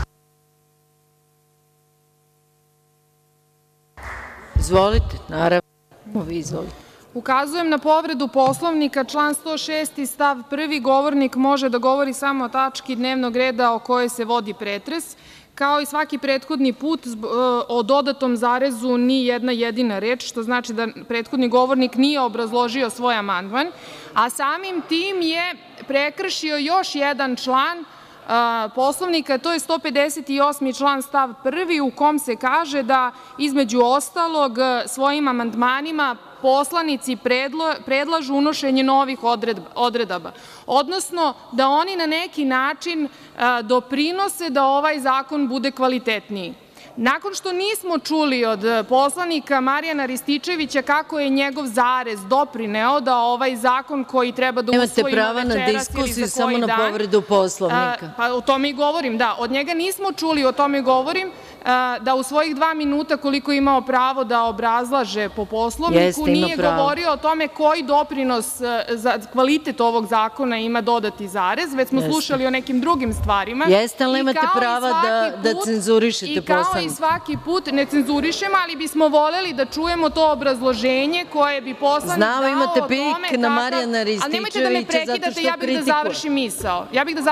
Izvolite, naravno. Vi izvolite. Ukazujem na povredu Poslovnika, član 106. stav 1. Govornik može da govori samo o tački dnevnog reda o kojoj se vodi pretres. Kao i svaki prethodni put, o dodatom zarezu ni jedna jedina reč, što znači da prethodni govornik nije obrazložio svoj amandman, a samim tim je prekršio još jedan član Poslovnika, to je 158. član stav 1. u kom se kaže da, između ostalog, svojim amandmanima poslanici predlažu unošenje novih odredaba, odnosno da oni na neki način doprinose da ovaj zakon bude kvalitetniji. Nakon što nismo čuli od poslanika Marijana Rističevića kako je njegov zarez doprineo da ovaj zakon koji treba da usvojimo večeras ili za koji dan... Nemate prava na diskusiju, samo na povredu Poslovnika. Pa o tome i govorim, da. Od njega nismo čuli, o tome govorim, da u svojih 2 minuta koliko je imao pravo da obrazlaže po Poslovniku nije govorio o tome koji doprinos za kvalitet ovog zakona ima dodati zarez, već smo slušali o nekim drugim stvarima. Jeste, ali imate prava da cenzurišete Poslovnik. I svaki put ne cenzurišemo, ali bismo voljeli da čujemo to obrazloženje koje bi poslanik dao o tome. Znamo, imate pik na Marijana Rističevića. Ali nemojte da me prekidate, ja bih da završim misao.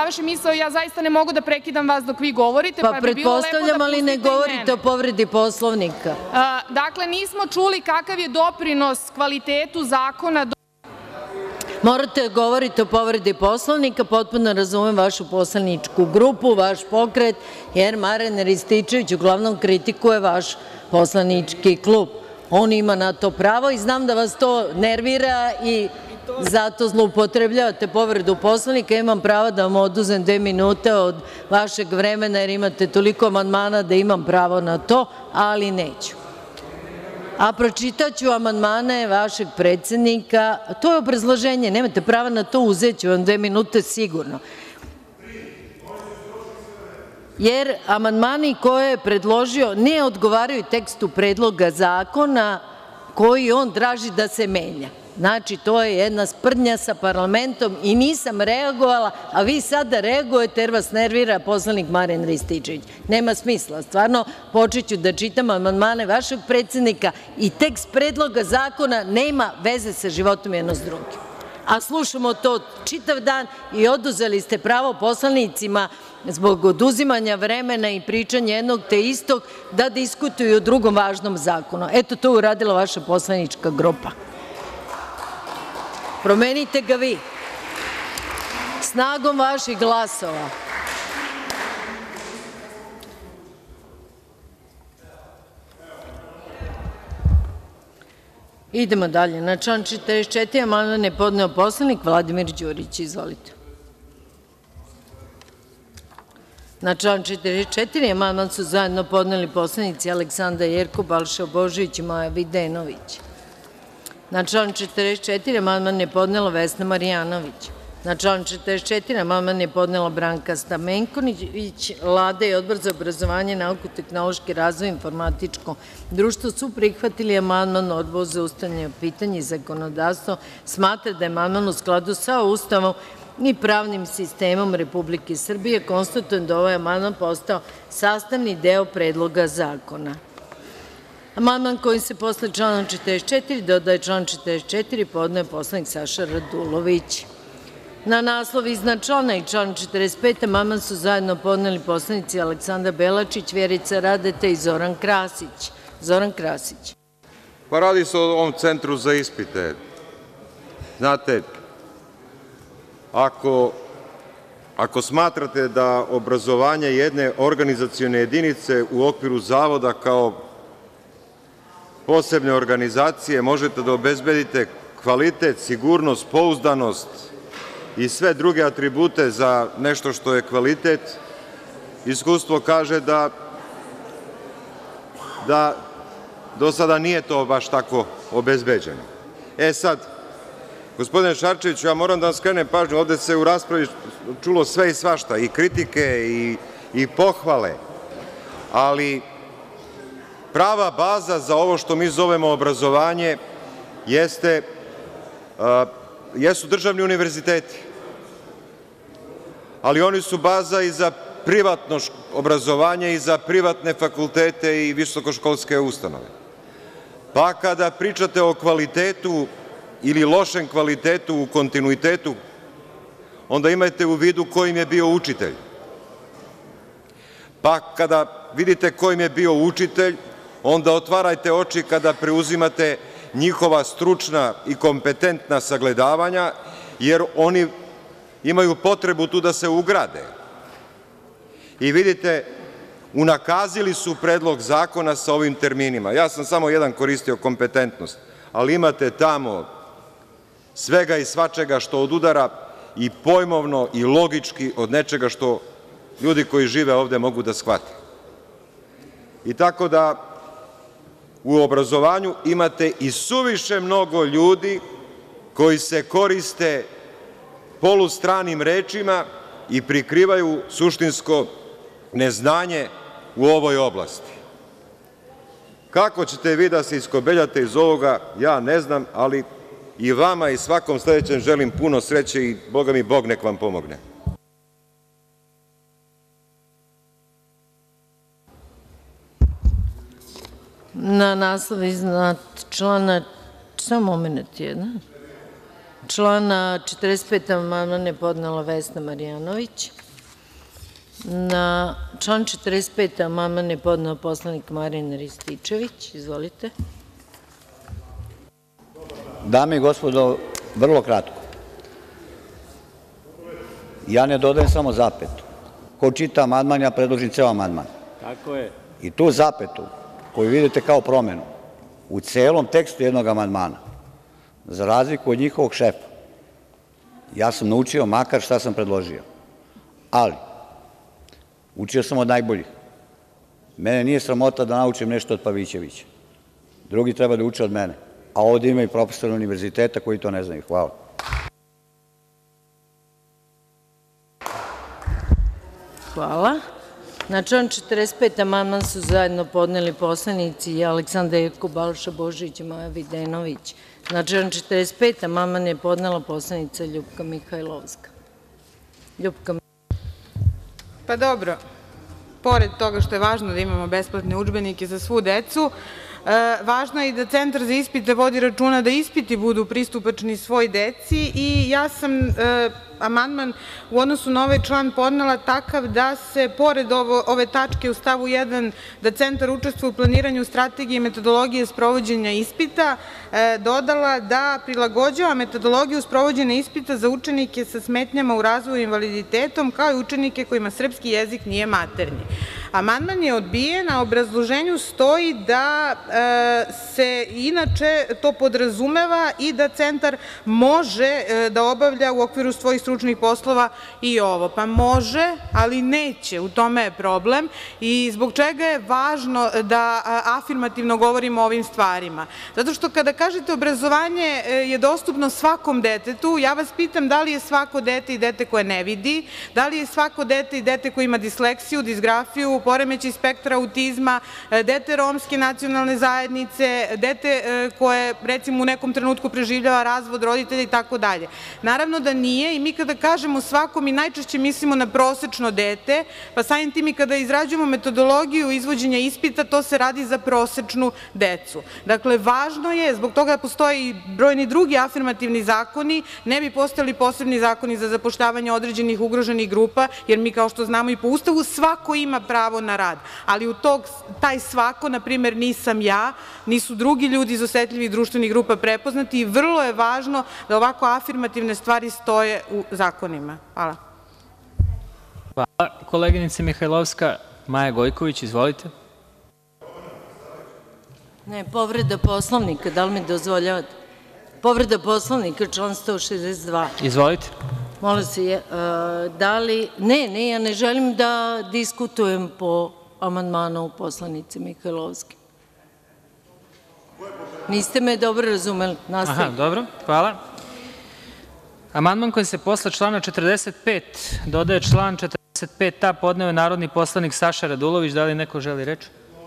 Ja zaista ne mogu da prekidam vas dok vi govorite, pa bi bilo lepo da pustite i mene. Govorite o povredi Poslovnika. Dakle, nismo čuli kakav je doprinos kvalitetu zakona. Morate da govorite o povredi Poslovnika, potpuno razumem vašu poslaničku grupu, vaš pokret, jer Marijan Rističević uglavnom kritikuje vaš poslanički klub. On ima na to pravo i znam da vas to nervira i zato zloupotrebljavate povredu Poslovnika. Imam pravo da vam oduzem 2 minute od vašeg vremena, jer imate toliko amandmana da imam pravo na to, ali neću. A pročitaću amandmane vašeg predsednika. To je obrazloženje, nemate prava na to, uzeću vam 2 minute sigurno. jer amandmani koje je predložio ne odgovaraju tekstu Predloga zakona koji on traži da se menja. Znači, to je jedna sprdnja sa parlamentom i nisam reagovala, a vi sada reagujete jer vas nervira poslanik Marijan Rističević. Nema smisla, stvarno, počeću da čitam amandmane vašeg predsednika i tekst Predloga zakona nema veze sa životom jedno s drugim. A slušamo to čitav dan i oduzeli ste pravo poslanicima zbog oduzimanja vremena i pričanja jednog te istog da diskutuju o drugom važnom zakonu. Eto, to je uradila vaša poslanička grupa. Promenite ga vi. Snagom vaših glasova. Idemo dalje. Na član 44. amandman je podneo poslanik Vladimir Đurić. Izvolite. Na član 44. amandman su zajedno podneli poslanici Aleksandra Jerkov, Balša Božović i Maja Videnović. Na član 44. amandman je podnela Vesna Marjanović. Na član 44. amandman je podnela Branka Stamenković. Vlada i Odbor za obrazovanje, nauku, tehnološki razvoj i informatičko društvo su prihvatili amandman. Odbor za ustavna pitanja i zakonodavstvo smatra da je amandman u skladu sa Ustavom i pravnim sistemom Republike Srbije. Konstatujem da ovaj amandman postao sastavni deo Predloga zakona. Amandman kojim se posle člana 44 dodaje član 44 podneo poslanik Saša Radulović. Na naslov iznad člana i član 45 amandman su zajedno podneli poslanici Aleksandra Belačić, Vjerica Radeta i Zoran Krasić. Zoran Krasić. Pa radi se o ovom centru za ispite. Znate, ako smatrate da obrazovanje jedne organizacione jedinice u okviru zavoda kao posebne organizacije možete da obezbedite kvalitet, sigurnost, pouzdanost i sve druge atribute za nešto što je kvalitet, iskustvo kaže da do sada nije to baš tako obezbeđeno. Sad, gospodine Šarčeviću, ja moram da vam skrenem pažnju, ovde se u raspravi čulo sve i svašta, i kritike i pohvale, ali prava baza za ovo što mi zovemo obrazovanje jesu državni univerziteti, ali oni su baza i za privatno obrazovanje i za privatne fakultete i visokoškolske ustanove. Pa kada pričate o kvalitetu ili lošem kvalitetu u kontinuitetu, onda imajte u vidu ko im je bio učitelj. Pa kada vidite ko im je bio učitelj, onda otvarajte oči kada preuzimate njihova stručna i kompetentna sagledavanja, jer oni imaju potrebu tu da se ugrade. I vidite, unakazili su Predlog zakona sa ovim terminima. Ja sam samo jedan koristio, kompetentnost, ali imate tamo svega i svačega što odudara i pojmovno i logički od nečega što ljudi koji žive ovde mogu da shvate. I tako da u obrazovanju imate i suviše mnogo ljudi koji se koriste polustranim rečima i prikrivaju suštinsko neznanje u ovoj oblasti. Kako ćete vi da se iskobeljate iz ovoga, ja ne znam, ali i vama i svakom sledećem želim puno sreće i Boga mi, Bog nek vam pomogne. Na naslov iznad člana, samo moment jedan, člana 45. amandman je podnela Vesna Marjanović. Na član 45. amandman je podneo poslanik Marijan Rističević. Izvolite. Dame i gospodo, vrlo kratko. Ja ne dodajem samo zapetu. Ko čita amandman, ja predložim ceo amandman. Tako je. I tu zapetu koju vidite kao promenu u celom tekstu jednog amandmana, za razliku od njihovog šefa, ja sam naučio makar šta sam predložio. Ali, učio sam od najboljih. Mene nije sramota da naučim nešto od Pavićevića. Drugi treba da uče od mene. A ovde ima i profesora univerziteta koji to ne znaju. Hvala. Hvala. Na član 45. amandman su zajedno podneli poslanici Aleksandra Jerkov, Balša Božović i Maja Videnović. Na član 45. amandman je podnela poslanica Ljupka Mihajlovska. Pa dobro, pored toga što je važno da imamo besplatne udžbenike za svu decu, važno je i da Centar za ispite vodi računa da ispiti budu pristupačni svoj deci i ja sam amandman u odnosu na ovaj član podnela takav da se pored ove tačke u stavu 1 da Centar učestvuje u planiranju strategije i metodologije sprovođenja ispita, dodala da prilagođava metodologiju sprovođenja ispita za učenike sa smetnjama u razvoju i invaliditetom, kao i učenike kojima srpski jezik nije maternji. Amandman je odbijen, a u obrazloženju stoji da se inače to podrazumeva i da Centar može da obavlja u okviru svojih stručnih poslova i ovo. Pa može, ali neće, u tome je problem i zbog čega je važno da afirmativno govorimo o ovim stvarima. Zato što kada kažete obrazovanje je dostupno svakom detetu, ja vas pitam da li je svako dete i dete koje ne vidi, da li je svako dete i dete koje ima disleksiju, disgrafiju, poremećaj spektra autizma, dete romske nacionalne zajednice, dete koje recimo u nekom trenutku preživljava razvod roditelja i tako dalje. Naravno da nije i mi kada kažemo svako mi najčešće mislimo na prosečno dete, pa samim tim i kada izrađujemo metodologiju izvođenja ispita to se radi za prosečnu decu. Dakle, važno je, zbog toga postoje i brojni drugi afirmativni zakoni, ne bi postojali posebni zakoni za zapošljavanje određenih ugroženih grupa, jer mi kao što znamo i po Ustavu svako ima pravo na rad, ali u taj svako, na primer, nisam ja, nisu drugi ljudi iz osetljivih društvenih grupa prepoznati i vrlo je važno da ovako afirmativne stvari stoje u zakonima. Hvala. Hvala. Koleginice Mihajlovska, Maja Gojković, izvolite. Ne, povreda Poslovnika, da li mi dozvoljavate? Povreda Poslovnika, član 162. Izvolite. Molim se, da li... Ne, ja ne želim da diskutujem po amandmanu poslanice Mihajlovske. Niste me dobro razumeli. Nastavite. Aha, dobro, hvala. Amandman kojim se posle člana 45 dodaje član 45a podneo je narodni poslanik Saša Radulović. Da li neko želi reč?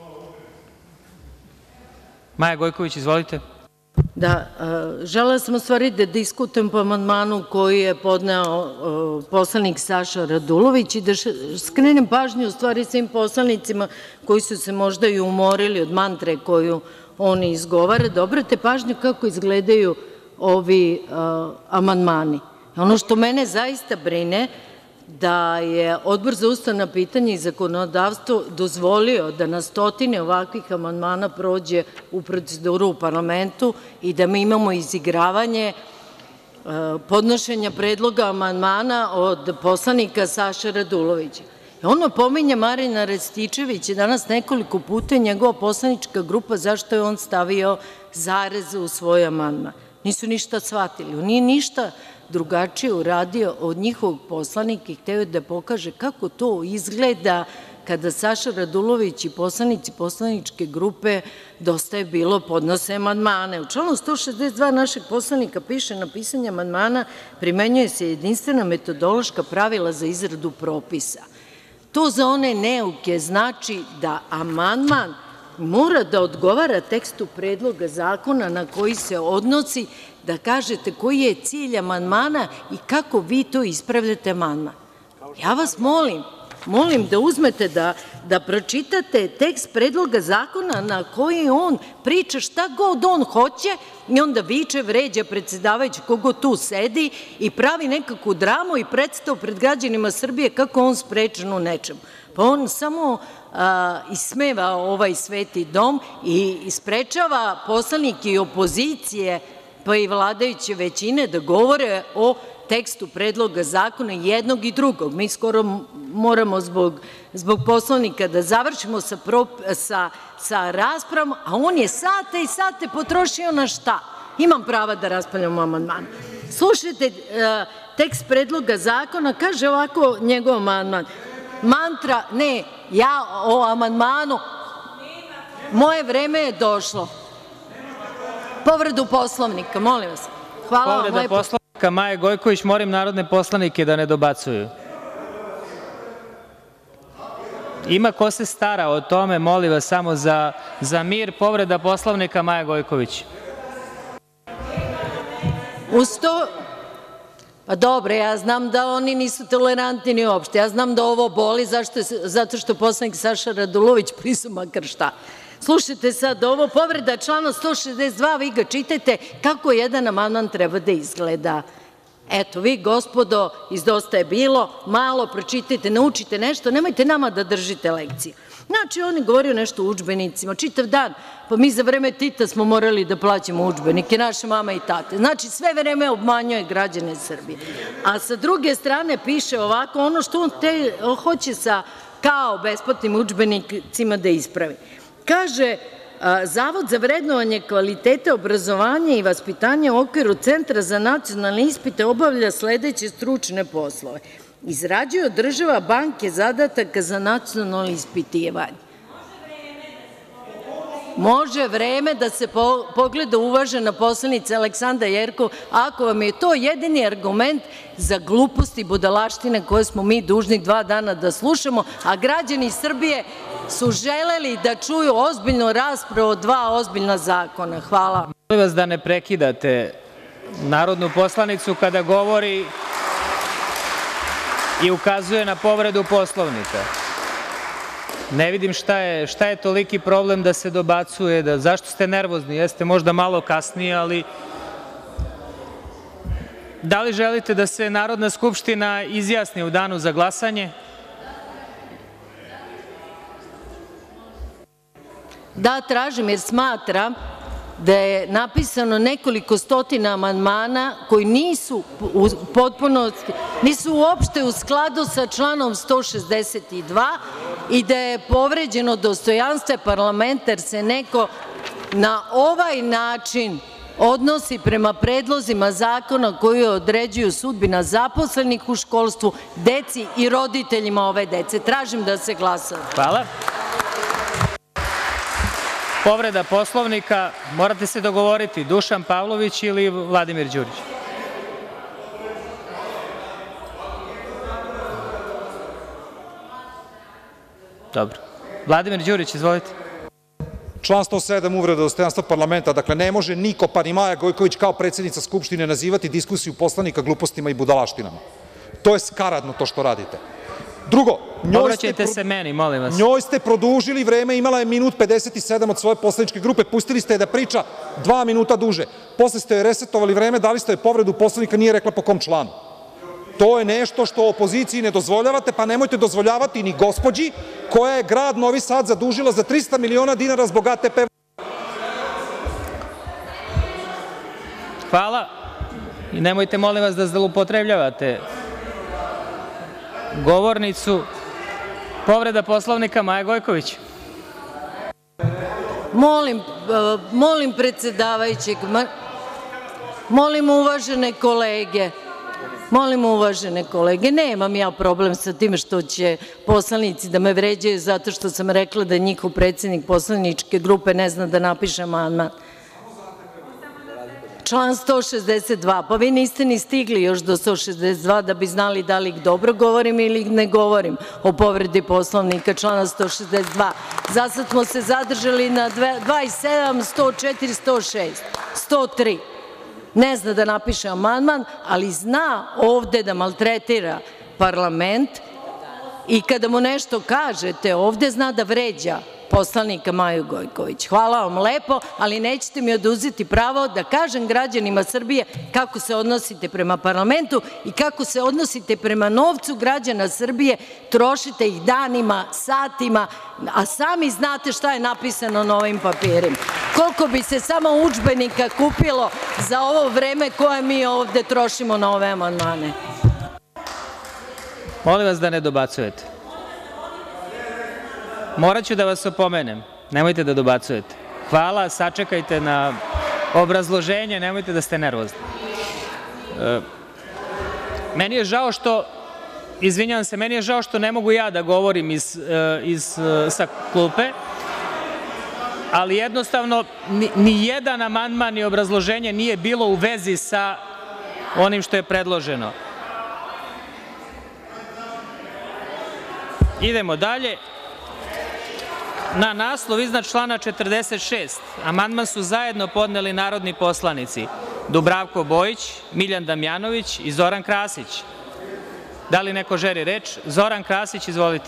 Maja Gojković, izvolite. Da, želela sam u stvari da diskutujem po amandmanu koji je podneo poslanik Saša Radulović i da skrenem pažnju u stvari svim poslanicima koji su se možda i umorili od mantre koju on izgovara, da obrate pažnju kako izgledaju ovi amandmani. Ono što mene zaista brine da je Odbor za ustavna pitanja i zakonodavstvo dozvolio da na stotine ovakvih amandmana prođe u proceduru u parlamentu i da mi imamo izigravanje podnošenja predloga amandmana od poslanika Saše Radulovića. On pominje Marina Rističevića danas nekoliko puta i njegova poslanička grupa zašto je on stavio zarez u svoj amandman. Nisu ništa shvatili. On nije ništa drugačije uradio od njihovog poslanika i hteo da pokaže kako to izgleda kada Saša Radulović i poslanici poslaničke grupe Dosta je bilo podnose amandmane. U članu 162 našeg poslanika piše: na pisanje amandmana primenjuje se jedinstvena metodološka pravila za izradu propisa. To za one neuke znači da amandman mora da odgovara tekstu predloga zakona na koji se odnosi, da kažete koji je cilj amandmana i kako vi to ispravljate amandman. Ja vas molim da uzmete da pročitate tekst predloga zakona na koji on priča šta god on hoće i onda viče, vređa predsedavajući kogo tu sedi i pravi nekakvu dramu i predstavu pred građanima Srbije kako on sprečen u nečemu. Pa on samo ismeva ovaj sveti dom i sprečava poslanike i opozicije pa i vladajuće većine da govore o tekstu predloga zakona jednog i drugog. Mi skoro moramo zbog Poslovnika da završimo sa raspravom, a on je sate i sate potrošio na šta? Imam prava da raspravljam o amandmanu. Slušajte tekst predloga zakona, kaže ovako njegov amandman. Mantra, ne, ja o amandmanu, moje vreme je došlo. Povredu Poslovnika, molim vas. Hvala vam lepo. Povreda Poslovnika, Maja Gojković, molim narodne poslanike da ne dobacuju. Ima ko se stara o tome, molim vas samo za mir. Povreda Poslovnika, Maja Gojković. Pa dobro, ja znam da oni nisu tolerantni ni uopšte. Ja znam da ovo boli zato što poslanik Saša Radulović pisao makar šta. Slušajte sad, ovo povreda člana 162, vi ga čitajte kako jedan amandman treba da izgleda. Eto, vi gospodo iz Dosta je bilo, malo pročitajte, naučite nešto, nemojte nama da držite lekcije. Znači, on je govorio nešto o udžbenicima, čitav dan, pa mi za vreme Tita smo morali da plaćamo udžbenike, naše mama i tate. Znači, sve vreme obmanjuje građane Srbije. A sa druge strane piše ovako, ono što on hoće sa kao besplatnim udžbenicima da ispravi. Kaže, Zavod za vrednovanje kvaliteta obrazovanja i vaspitanja u okviru Centra za nacionalne ispite obavlja sledeće stručne poslove. Izrađuje, održava banke zadataka za nacionalno ispitivanje. Može vreme da se pogleda uvažena poslanica Aleksandra Jerkov, ako vam je to jedini argument za gluposti i budalaštine koje smo mi dužni 2 dana da slušamo, a građani Srbije su želeli da čuju ozbiljnu raspravu o 2 ozbiljna zakona. Hvala. Molim vas da ne prekidate narodnu poslanicu kada govori i ukazuje na povredu Poslovnika. Ne vidim šta je toliki problem da se dobacuje, zašto ste nervozni, jeste možda malo kasnije, ali da li želite da se Narodna skupština izjasni u danu za glasanje? Da, tražim jer smatram da je napisano nekoliko stotina amandmana koji nisu uopšte u skladu sa članom 162 i da je povređeno dostojanstvo parlamenta jer se neko na ovaj način odnosi prema predlozima zakona koji određuju sudbina zaposlenih u školstvu, deci i roditeljima ove dece. Tražim da se glasa. Hvala. Povreda Poslovnika, morate se dogovoriti, Dušan Pavlović ili Vladimir Đurić? Dobro. Vladimir Đurić, izvolite. Član 107, uvreda dostojanstva parlamenta. Dakle, ne može niko, pa ni Maja Gojković kao predsednica Skupštine nazivati diskusiju poslanika glupostima i budalaštinama. To je skaradno to što radite. Drugo, obraćajte se meni, molim vas. Njoj ste produžili vreme, imala je minut 57 od svoje poslaničke grupe, pustili ste je da priča 2 minuta duže. Posle ste joj resetovali vreme, dali ste joj povredu Poslovnika, nije rekla po kom članu. To je nešto što opoziciji ne dozvoljavate, pa nemojte dozvoljavati ni gospođi koja je grad Novi Sad zadužila za 300 miliona dinara zbog ATP. Hvala. I nemojte, molim vas, da zloupotrebljavate govornicu. Povreda Poslovnika, Maja Gojković. Molim predsedavajućeg, molim uvažene kolege, nemam ja problem sa tim što će poslanici da me vređaju zato što sam rekla da njihov predsednik poslaničke grupe ne zna da napiše amandman. Član 162, pa vi niste ni stigli još do 162 da bi znali da li dobro govorim ili ne govorim o povredi Poslovnika člana 162. Za sad smo se zadržali na 27, 104, 106, 103. Ne zna da napiše amandman, ali zna ovde da maltretira parlament i kada mu nešto kažete ovde zna da vređa poslanika Maju Gojković. Hvala vam lepo, ali nećete mi oduzeti pravo da kažem građanima Srbije kako se odnosite prema parlamentu i kako se odnosite prema novcu građana Srbije, trošite ih danima, satima, a sami znate šta je napisano na ovim papirima. Koliko bi se samo udžbenika kupilo za ovo vreme koje mi ovde trošimo na ove amandmane. Molim vas da ne dobacujete. Morat ću da vas opomenem. Nemojte da dobacujete. Hvala, sačekajte na obrazloženje, nemojte da ste nervozni. Meni je žao što, izvinjavam se, meni je žao što ne mogu ja da govorim sa klupe, ali jednostavno ni jedan amandman ni obrazloženje nije bilo u vezi sa onim što je predloženo. Idemo dalje. Na naslov iznad člana 46. amandman su zajedno podneli narodni poslanici Dubravko Bojić, Miljan Damjanović i Zoran Krasić. Da li neko želi reč? Zoran Krasić, izvolite.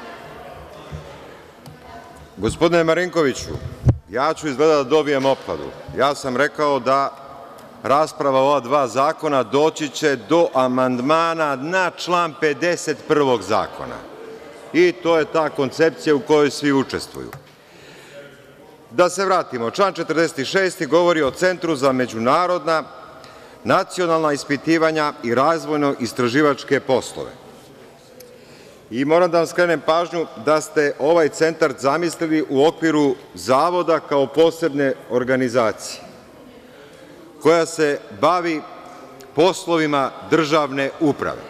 Gospodine Marinkoviću, ja ću izgleda da dobijem opkladu. Ja sam rekao da rasprava o ova dva zakona doći će do amandmana na član 51. zakona. I to je ta koncepcija u kojoj svi učestvuju. Da se vratimo, član 46. govori o Centru za međunarodna nacionalna ispitivanja i razvojno-istraživačke poslove. I moram da vam skrenem pažnju da ste ovaj centar zamislili u okviru zavoda kao posebne organizacije, koja se bavi poslovima državne uprave.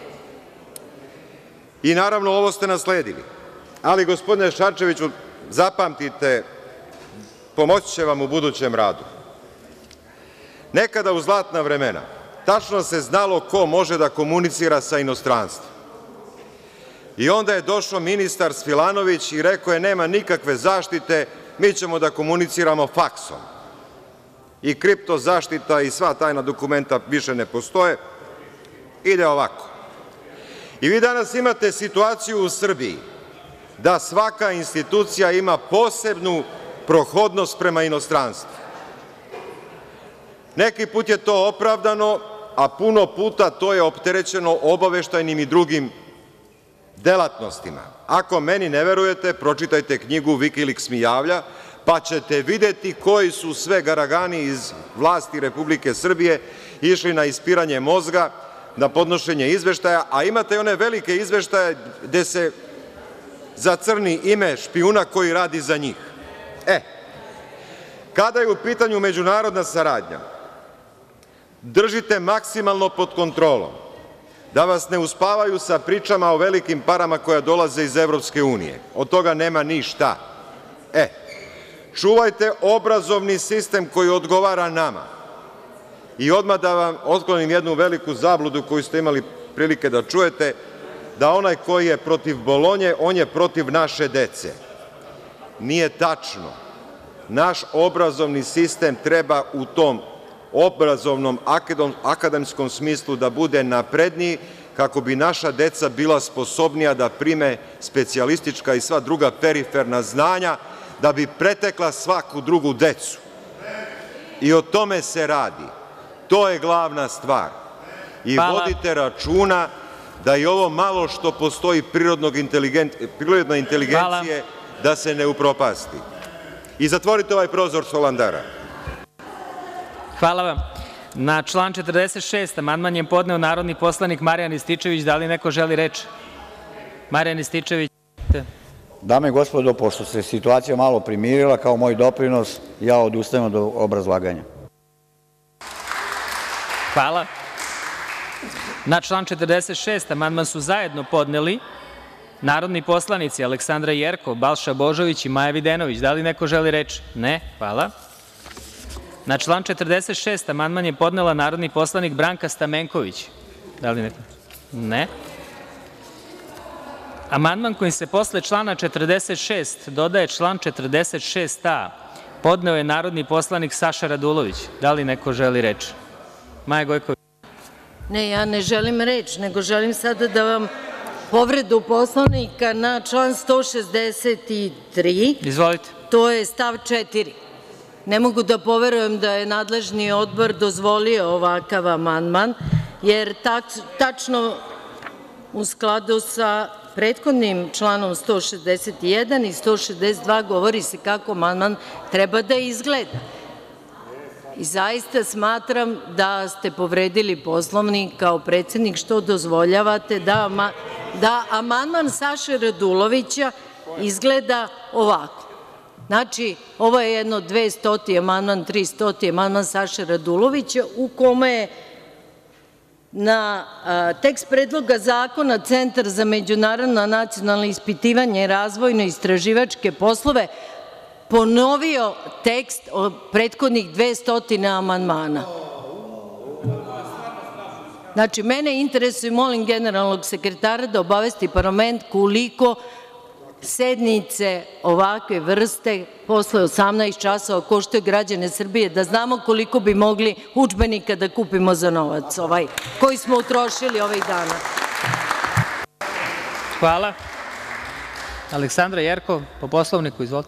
I naravno, ovo ste nasledili. Ali, gospodine Šarčeviću, zapamtite, pomoći će vam u budućem radu. Nekada u zlatna vremena tačno se znalo ko može da komunicira sa inostranstvom. I onda je došao ministar Svilanović i rekao je nema nikakve zaštite, mi ćemo da komuniciramo faksom. I kripto zaštita i sva tajna dokumenta više ne postoje. Ide ovako. I vi danas imate situaciju u Srbiji da svaka institucija ima posebnu prohodnost prema inostranstvu. Neki put je to opravdano, a puno puta to je opterećeno obaveštajnim i drugim delatnostima. Ako meni ne verujete, pročitajte knjigu Wikileaks mi javlja, pa ćete videti koji su sve garagani iz vlasti Republike Srbije išli na ispiranje mozga, na podnošenje izveštaja, a imate i one velike izveštaje gde se zacrni ime špijuna koji radi za njih. Kada je u pitanju međunarodna saradnja, držite maksimalno pod kontrolom, da vas ne uspavaju sa pričama o velikim parama koja dolaze iz Evropske unije. Od toga nema ništa. Čuvajte obrazovni sistem koji odgovara nama. I odmah da vam otklonim jednu veliku zabludu koju ste imali prilike da čujete, da onaj koji je protiv Bolonje, on je protiv naše dece. Nije tačno. Naš obrazovni sistem treba u tom obrazovnom akademskom smislu da bude napredniji kako bi naša deca bila sposobnija da prime specijalistička i sva druga periferna znanja da bi pretekla svaku drugu decu. I o tome se radi. To je glavna stvar. I vodite računa da i ovo malo što postoji prirodne inteligencije da se ne upropasti. I zatvorite ovaj prozor Solandara. Hvala vam. Na član 46. amandman je podneo narodni poslanik Marijan Rističević. Da li neko želi reč? Marijan Rističević. Dame i gospodo, pošto se situacija malo primirila, kao moj doprinos, ja odustajem od obrazlaganja. Hvala. Na član 46. amandman su zajedno podneli narodni poslanici Aleksandra Jerkov, Balša Božović i Maja Videnović. Da li neko želi reč? Ne. Hvala. Na član 46. amandman je podnela narodni poslanik Branka Stamenković. Da li neko? Ne. Amandman kojim se posle člana 46. dodaje član 46a podneo je narodni poslanik Saša Radulović. Da li neko želi reč? Maja Gojković. Ne, ja ne želim reč, nego želim sada da vam povredu Poslovnika na član 163. Izvolite. To je stav 4. Ne mogu da poverujem da je nadležni odbor dozvolio ovakav amandman, jer tačno u skladu sa prethodnim članom 161. i 162. govori se kako amandman treba da izgleda. I zaista smatram da ste povredili Poslovnik kao predsednik što dozvoljavate da amandman Saše Radulovića izgleda ovako. Znači, ovo je jedno 200. amandman, 300. amandman Saše Radulovića u kome je na tekst Predloga zakona Centar za međunarodna nacionalna ispitivanja i razvojno-istraživačke poslove ponovio tekst od prethodnih 200 amandmana. Znači, mene interesuje, molim generalnog sekretara da obavesti parlament koliko sednice ovakve vrste posle 18 časova koštaju građane Srbije, da znamo koliko bi mogli udžbenika da kupimo za novac koji smo utrošili ovih dana. Hvala. Aleksandra Jerkov, po Poslovniku, izvolite.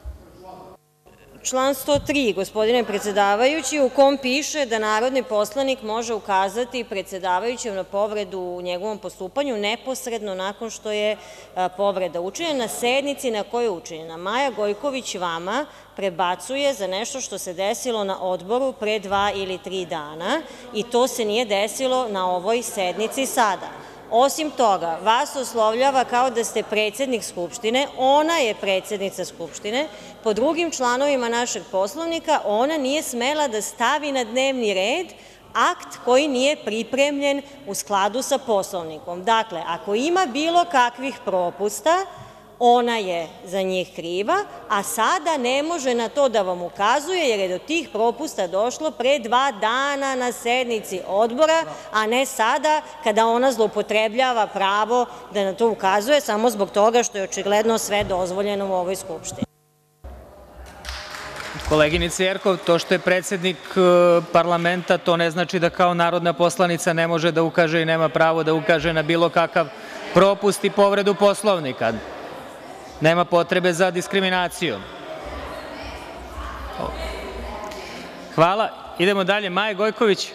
Član 103, gospodine predsedavajući, u kom piše da narodni poslanik može ukazati predsedavajućem na povredu u njegovom postupanju neposredno nakon što je povreda učinjena na sednici na kojoj je učinjena. Maja Gojković vama prebacuje za nešto što se desilo na odboru pre 2 ili 3 dana i to se nije desilo na ovoj sednici sada. Osim toga, vas oslovljava kao da ste predsednik Skupštine, ona je predsednica Skupštine, po drugim članovima našeg Poslovnika ona nije smela da stavi na dnevni red akt koji nije pripremljen u skladu sa Poslovnikom. Dakle, ako ima bilo kakvih propusta, ona je za njih kriva, a sada ne može na to da vam ukazuje jer je do tih propusta došlo pre 2 dana na sednici odbora, a ne sada kada ona zloupotrebljava pravo da na to ukazuje samo zbog toga što je očigledno sve dozvoljeno u ovoj Skupštini. Koleginice Jerkov, to što je predsednik parlamenta, to ne znači da kao narodna poslanica ne može da ukaže i nema pravo da ukaže na bilo kakav propust i povredu Poslovnika. Nema potrebe za diskriminacijom. Hvala. Idemo dalje. Maja Gojković.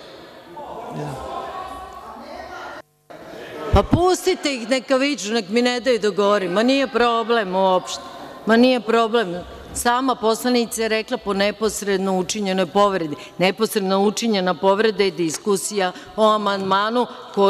Pa pustite ih neka viču, nek mi ne daju da govorim. Ma nije problem uopšte. Ma nije problem. Sama poslanica je rekla po neposredno učinjenoj povredi. Neposredno učinjena povreda je diskusija o amandmanu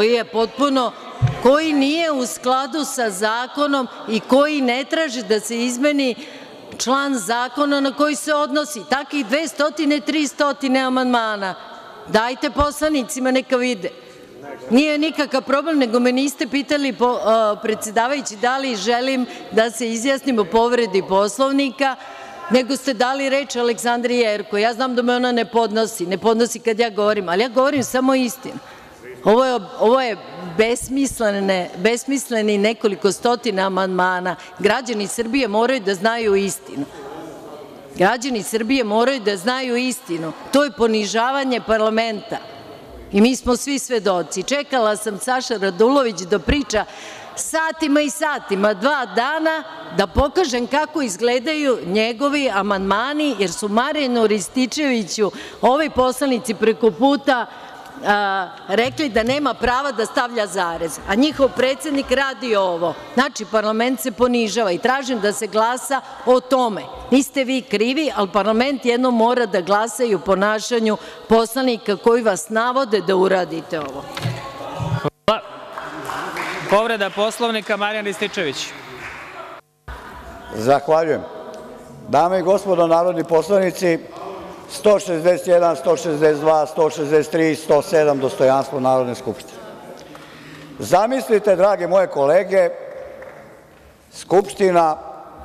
koji nije u skladu sa zakonom i koji ne traži da se izmeni član zakona na koji se odnosi. Takih 200, 300 amandmana. Dajte poslanicima neka vide. Nije nikakav problem, nego me niste pitali, predsedavajući, da li želim da se izjasnim o povredi Poslovnika, nego ste dali reč Aleksandri Jerkov. Ja znam da me ona ne podnosi kad ja govorim, ali ja govorim samo istinu. Ovo je besmisleni nekoliko stotina amandmana. Građani Srbije moraju da znaju istinu. Građani Srbije moraju da znaju istinu. To je ponižavanje parlamenta. I mi smo svi svedoci. Čekala sam Saša Radulović da priča satima i satima, 2 dana, da pokažem kako izgledaju njegovi amandmani, jer su Marijanu Rističeviću ovi poslanici preko puta rekli da nema prava da stavlja zarez, a njihov predsednik radi ovo. Znači, parlament se ponižava i tražim da se glasa o tome. Niste vi krivi, ali parlament jednom mora da glasa i o ponašanju poslanika koji vas navode da uradite ovo. Hvala. Povreda Poslovnika, Marijan Rističević. Zahvaljujem. Dame i gospodo narodni poslanici, 161, 162, 163, 107, dostojanstvo Narodne skupštine. Zamislite, drage moje kolege, Skupština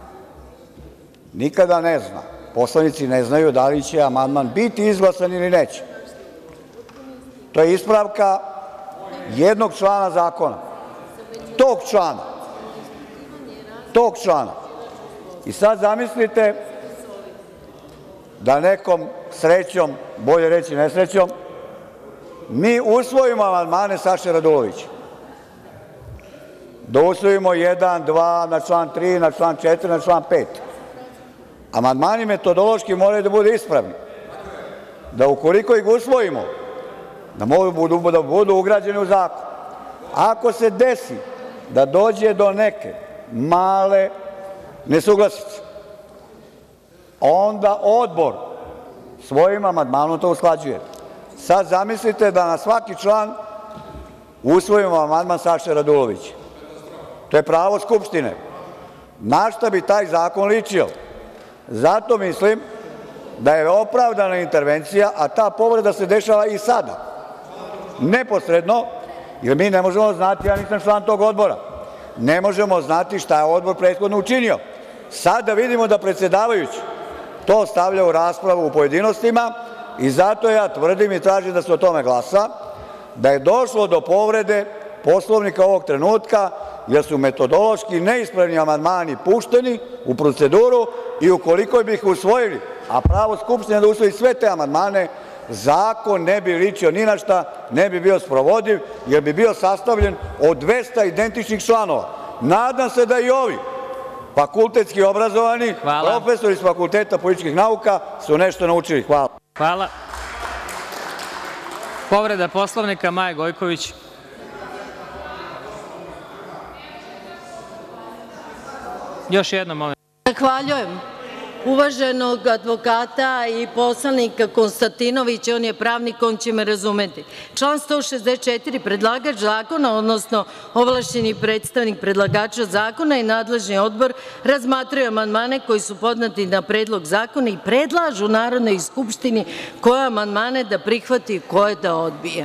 nikada ne zna, poslanici ne znaju da li će amandman biti izglasan ili neće. To je ispravka jednog člana zakona. Tog člana. I sad zamislite da nekom srećom, bolje reći nesrećom, mi usvojimo amandmane Saše Radulovića. Da usvojimo 1, 2, na član 3, na član 4, na član 5. Amandmani metodološki moraju da budu ispravni. Da ukoliko ih usvojimo, da budu ugrađeni u zakon. Ako se desi da dođe do neke male nesuglasice, onda odbor svojim amandmanom to usklađuje. Sad zamislite da na svaki član usvojimo amandman Saše Radulovića. To je pravo Skupštine. Na šta bi taj zakon ličio? Zato mislim da je opravdana intervencija, a ta povreda se dešava i sada. Neposredno, jer mi ne možemo znati, ja nisam član tog odbora, ne možemo znati šta je odbor prethodno učinio. Sada vidimo da predsedavajući to stavlja u raspravu u pojedinostima i zato ja tvrdim i tražim da se o tome glasa, da je došlo do povrede Poslovnika ovog trenutka, jer su metodološki neispravni amandmani pušteni u proceduru i ukoliko bi ih usvojili, a pravo Skupštine da usvoji sve te amandmane, zakon ne bi ličio ni na šta, ne bi bio sprovodiv, jer bi bio sastavljen od 200 identičnih članova. Nadam se da i ovi fakultetski obrazovani, profesori s Fakulteta političkih nauka su nešto naučili. Hvala. Hvala. Povreda Poslovnika, Maja Gojković. Još jednom, molim. Zahvaljujem uvaženog advokata i poslanika Konstantinovića, on je pravnik, on će me razumeti. Član 164. Predlagač zakona, odnosno ovlašćeni predstavnik predlagača zakona i nadležni odbor razmatraju amandmane koji su podneti na predlog zakona i predlažu Narodnoj skupštini koje amandmane da prihvati i koje da odbije.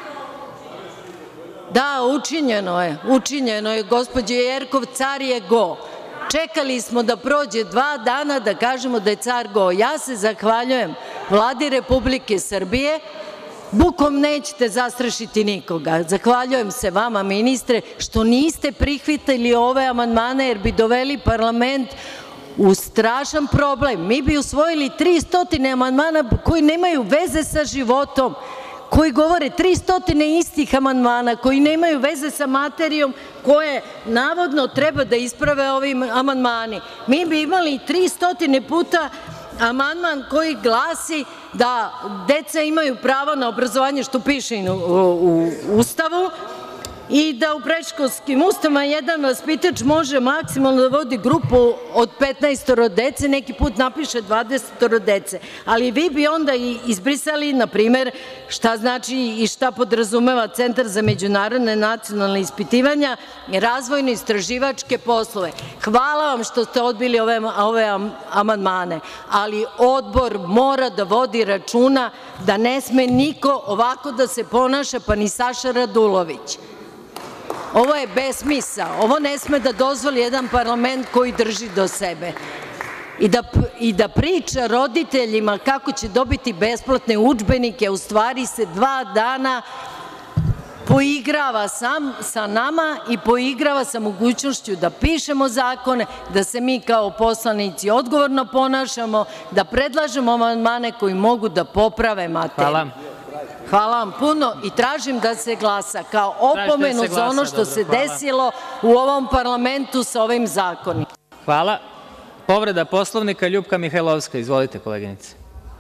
Da, učinjeno je, gospođo Jerkov, car je go. Čekali smo da prođe 2 dana da kažemo da je car go. Ja se zahvaljujem Vladi Republike Srbije, bukom nećete zastrašiti nikoga. Zahvaljujem se vama, ministre, što niste prihvatili ove amandmane, jer bi doveli parlament u strašan problem. Mi bi usvojili 300 amandmana koji nemaju veze sa životom, koji govore 300 istih amandmana, koji nemaju veze sa materijom koje navodno treba da isprave ovi amandmani. Mi bi imali 300 puta amandman koji glasi da deca imaju pravo na obrazovanje, što piše u Ustavu, i da u predškolskim ustanovama jedan vaspitač može maksimalno da vodi grupu od 15 dece, neki put napiše 20 dece, ali vi bi onda i izbrisali, na primer, šta znači i šta podrazumeva Centar za međunarodne nacionalne ispitivanja i razvojno-istraživačke poslove. Hvala vam što ste odbili ove amandmane, ali odbor mora da vodi računa da ne sme niko ovako da se ponaša, pa ni Saša Radulović. Ovo je besmisao, ovo ne sme da dozvoli jedan parlament koji drži do sebe i da priča roditeljima kako će dobiti besplatne udžbenike, u stvari se 2 dana poigrava sa nama i poigrava sa mogućnošću da pišemo zakone, da se mi kao poslanici odgovorno ponašamo, da predlažemo amandmane koji mogu da poprave materiju. Hvala. Hvala vam puno i tražim da se glasa kao opomenu za ono što se desilo u ovom parlamentu sa ovim zakonima. Hvala. Povreda Poslovnika, Ljupka Mihajlovska. Izvolite, koleginice.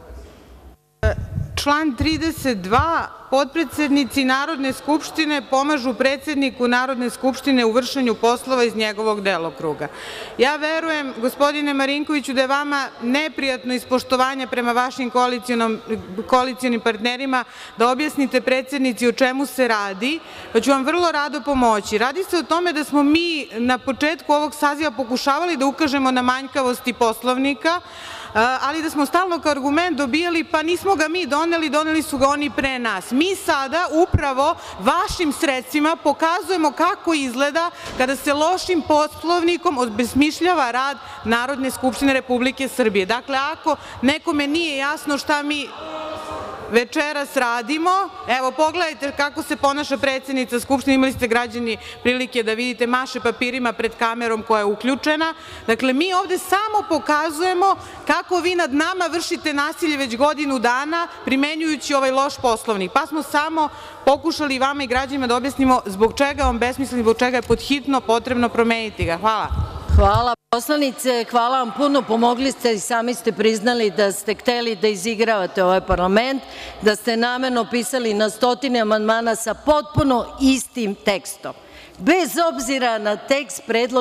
Član 32. Potpredsednici Narodne skupštine pomažu predsedniku Narodne skupštine u vršenju poslova iz njegovog delokruga. Ja verujem, gospodine Marinkoviću, da je vama neprijatno iz poštovanja prema vašim koalicionim partnerima da objasnite predsednici o čemu se radi, pa ću vam vrlo rado pomoći. Radi se o tome da smo mi na početku ovog saziva pokušavali da ukažemo na manjkavosti Poslovnika, ali da smo stalno kao argument dobijali pa nismo ga mi doneli, doneli su ga oni pre nas. Mi sada upravo vašim sredstvima pokazujemo kako izgleda kada se lošim Poslovnikom obesmišljava rad Narodne skupštine Republike Srbije. Dakle, ako nekome nije jasno šta mi večeras radimo, evo pogledajte kako se ponaša predsednica Skupštine, imali ste građani prilike da vidite, maše papirima pred kamerom koja je uključena. Dakle, mi ovde samo pokazujemo kako vi nad nama vršite nasilje već godinu dana primenjujući ovaj loš Poslovnik, pa smo samo pokušali vama i građanima da objasnimo zbog čega je on besmislen i zbog čega je podhitno potrebno promeniti ga. Hvala. Hvala poslanice, hvala vam puno, pomogli ste i sami ste priznali da ste hteli da izigravate ovaj parlament, da ste namerno pisali na stotine amandmana sa potpuno istim tekstom. Bez obzira na tekst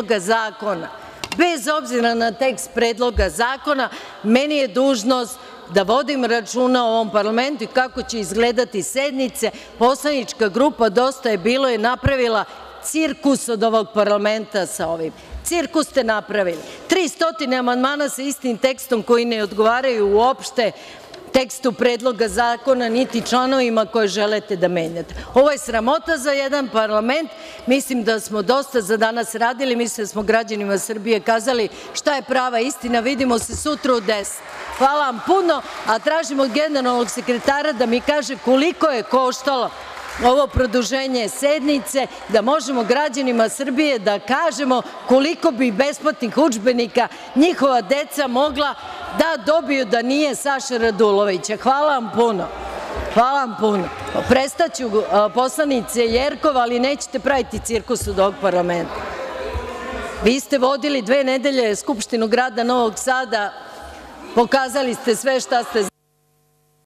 predloga zakona, meni je dužnost da vodim računa o ovom parlamentu i kako će izgledati sednice. Poslanička grupa Dosta je bilo je napravila cirkus od ovog parlamenta sa ovim. Cirkus ste napravili. 300 amandmana sa istim tekstom koji ne odgovaraju uopšte tekstu predloga zakona, niti članovima koje želite da menjate. Ovo je sramota za jedan parlament. Mislim da smo dosta za danas radili. Mislim da smo građanima Srbije kazali šta je prava istina. Vidimo se sutra u 10. Hvala vam puno, a tražim od generalnog sekretara da mi kaže koliko je koštalo ovo produženje sednice, da možemo građanima Srbije da kažemo koliko bi besplatnih udžbenika njihova deca mogla da dobiju da nije Saše Radulovića. Hvala vam puno. Hvala vam puno. Prestaću, poslanice Jerkov, ali nećete praviti cirkus od ovog parlamenta. Vi ste vodili 2 nedelje Skupštinu grada Novog Sada, pokazali ste sve šta ste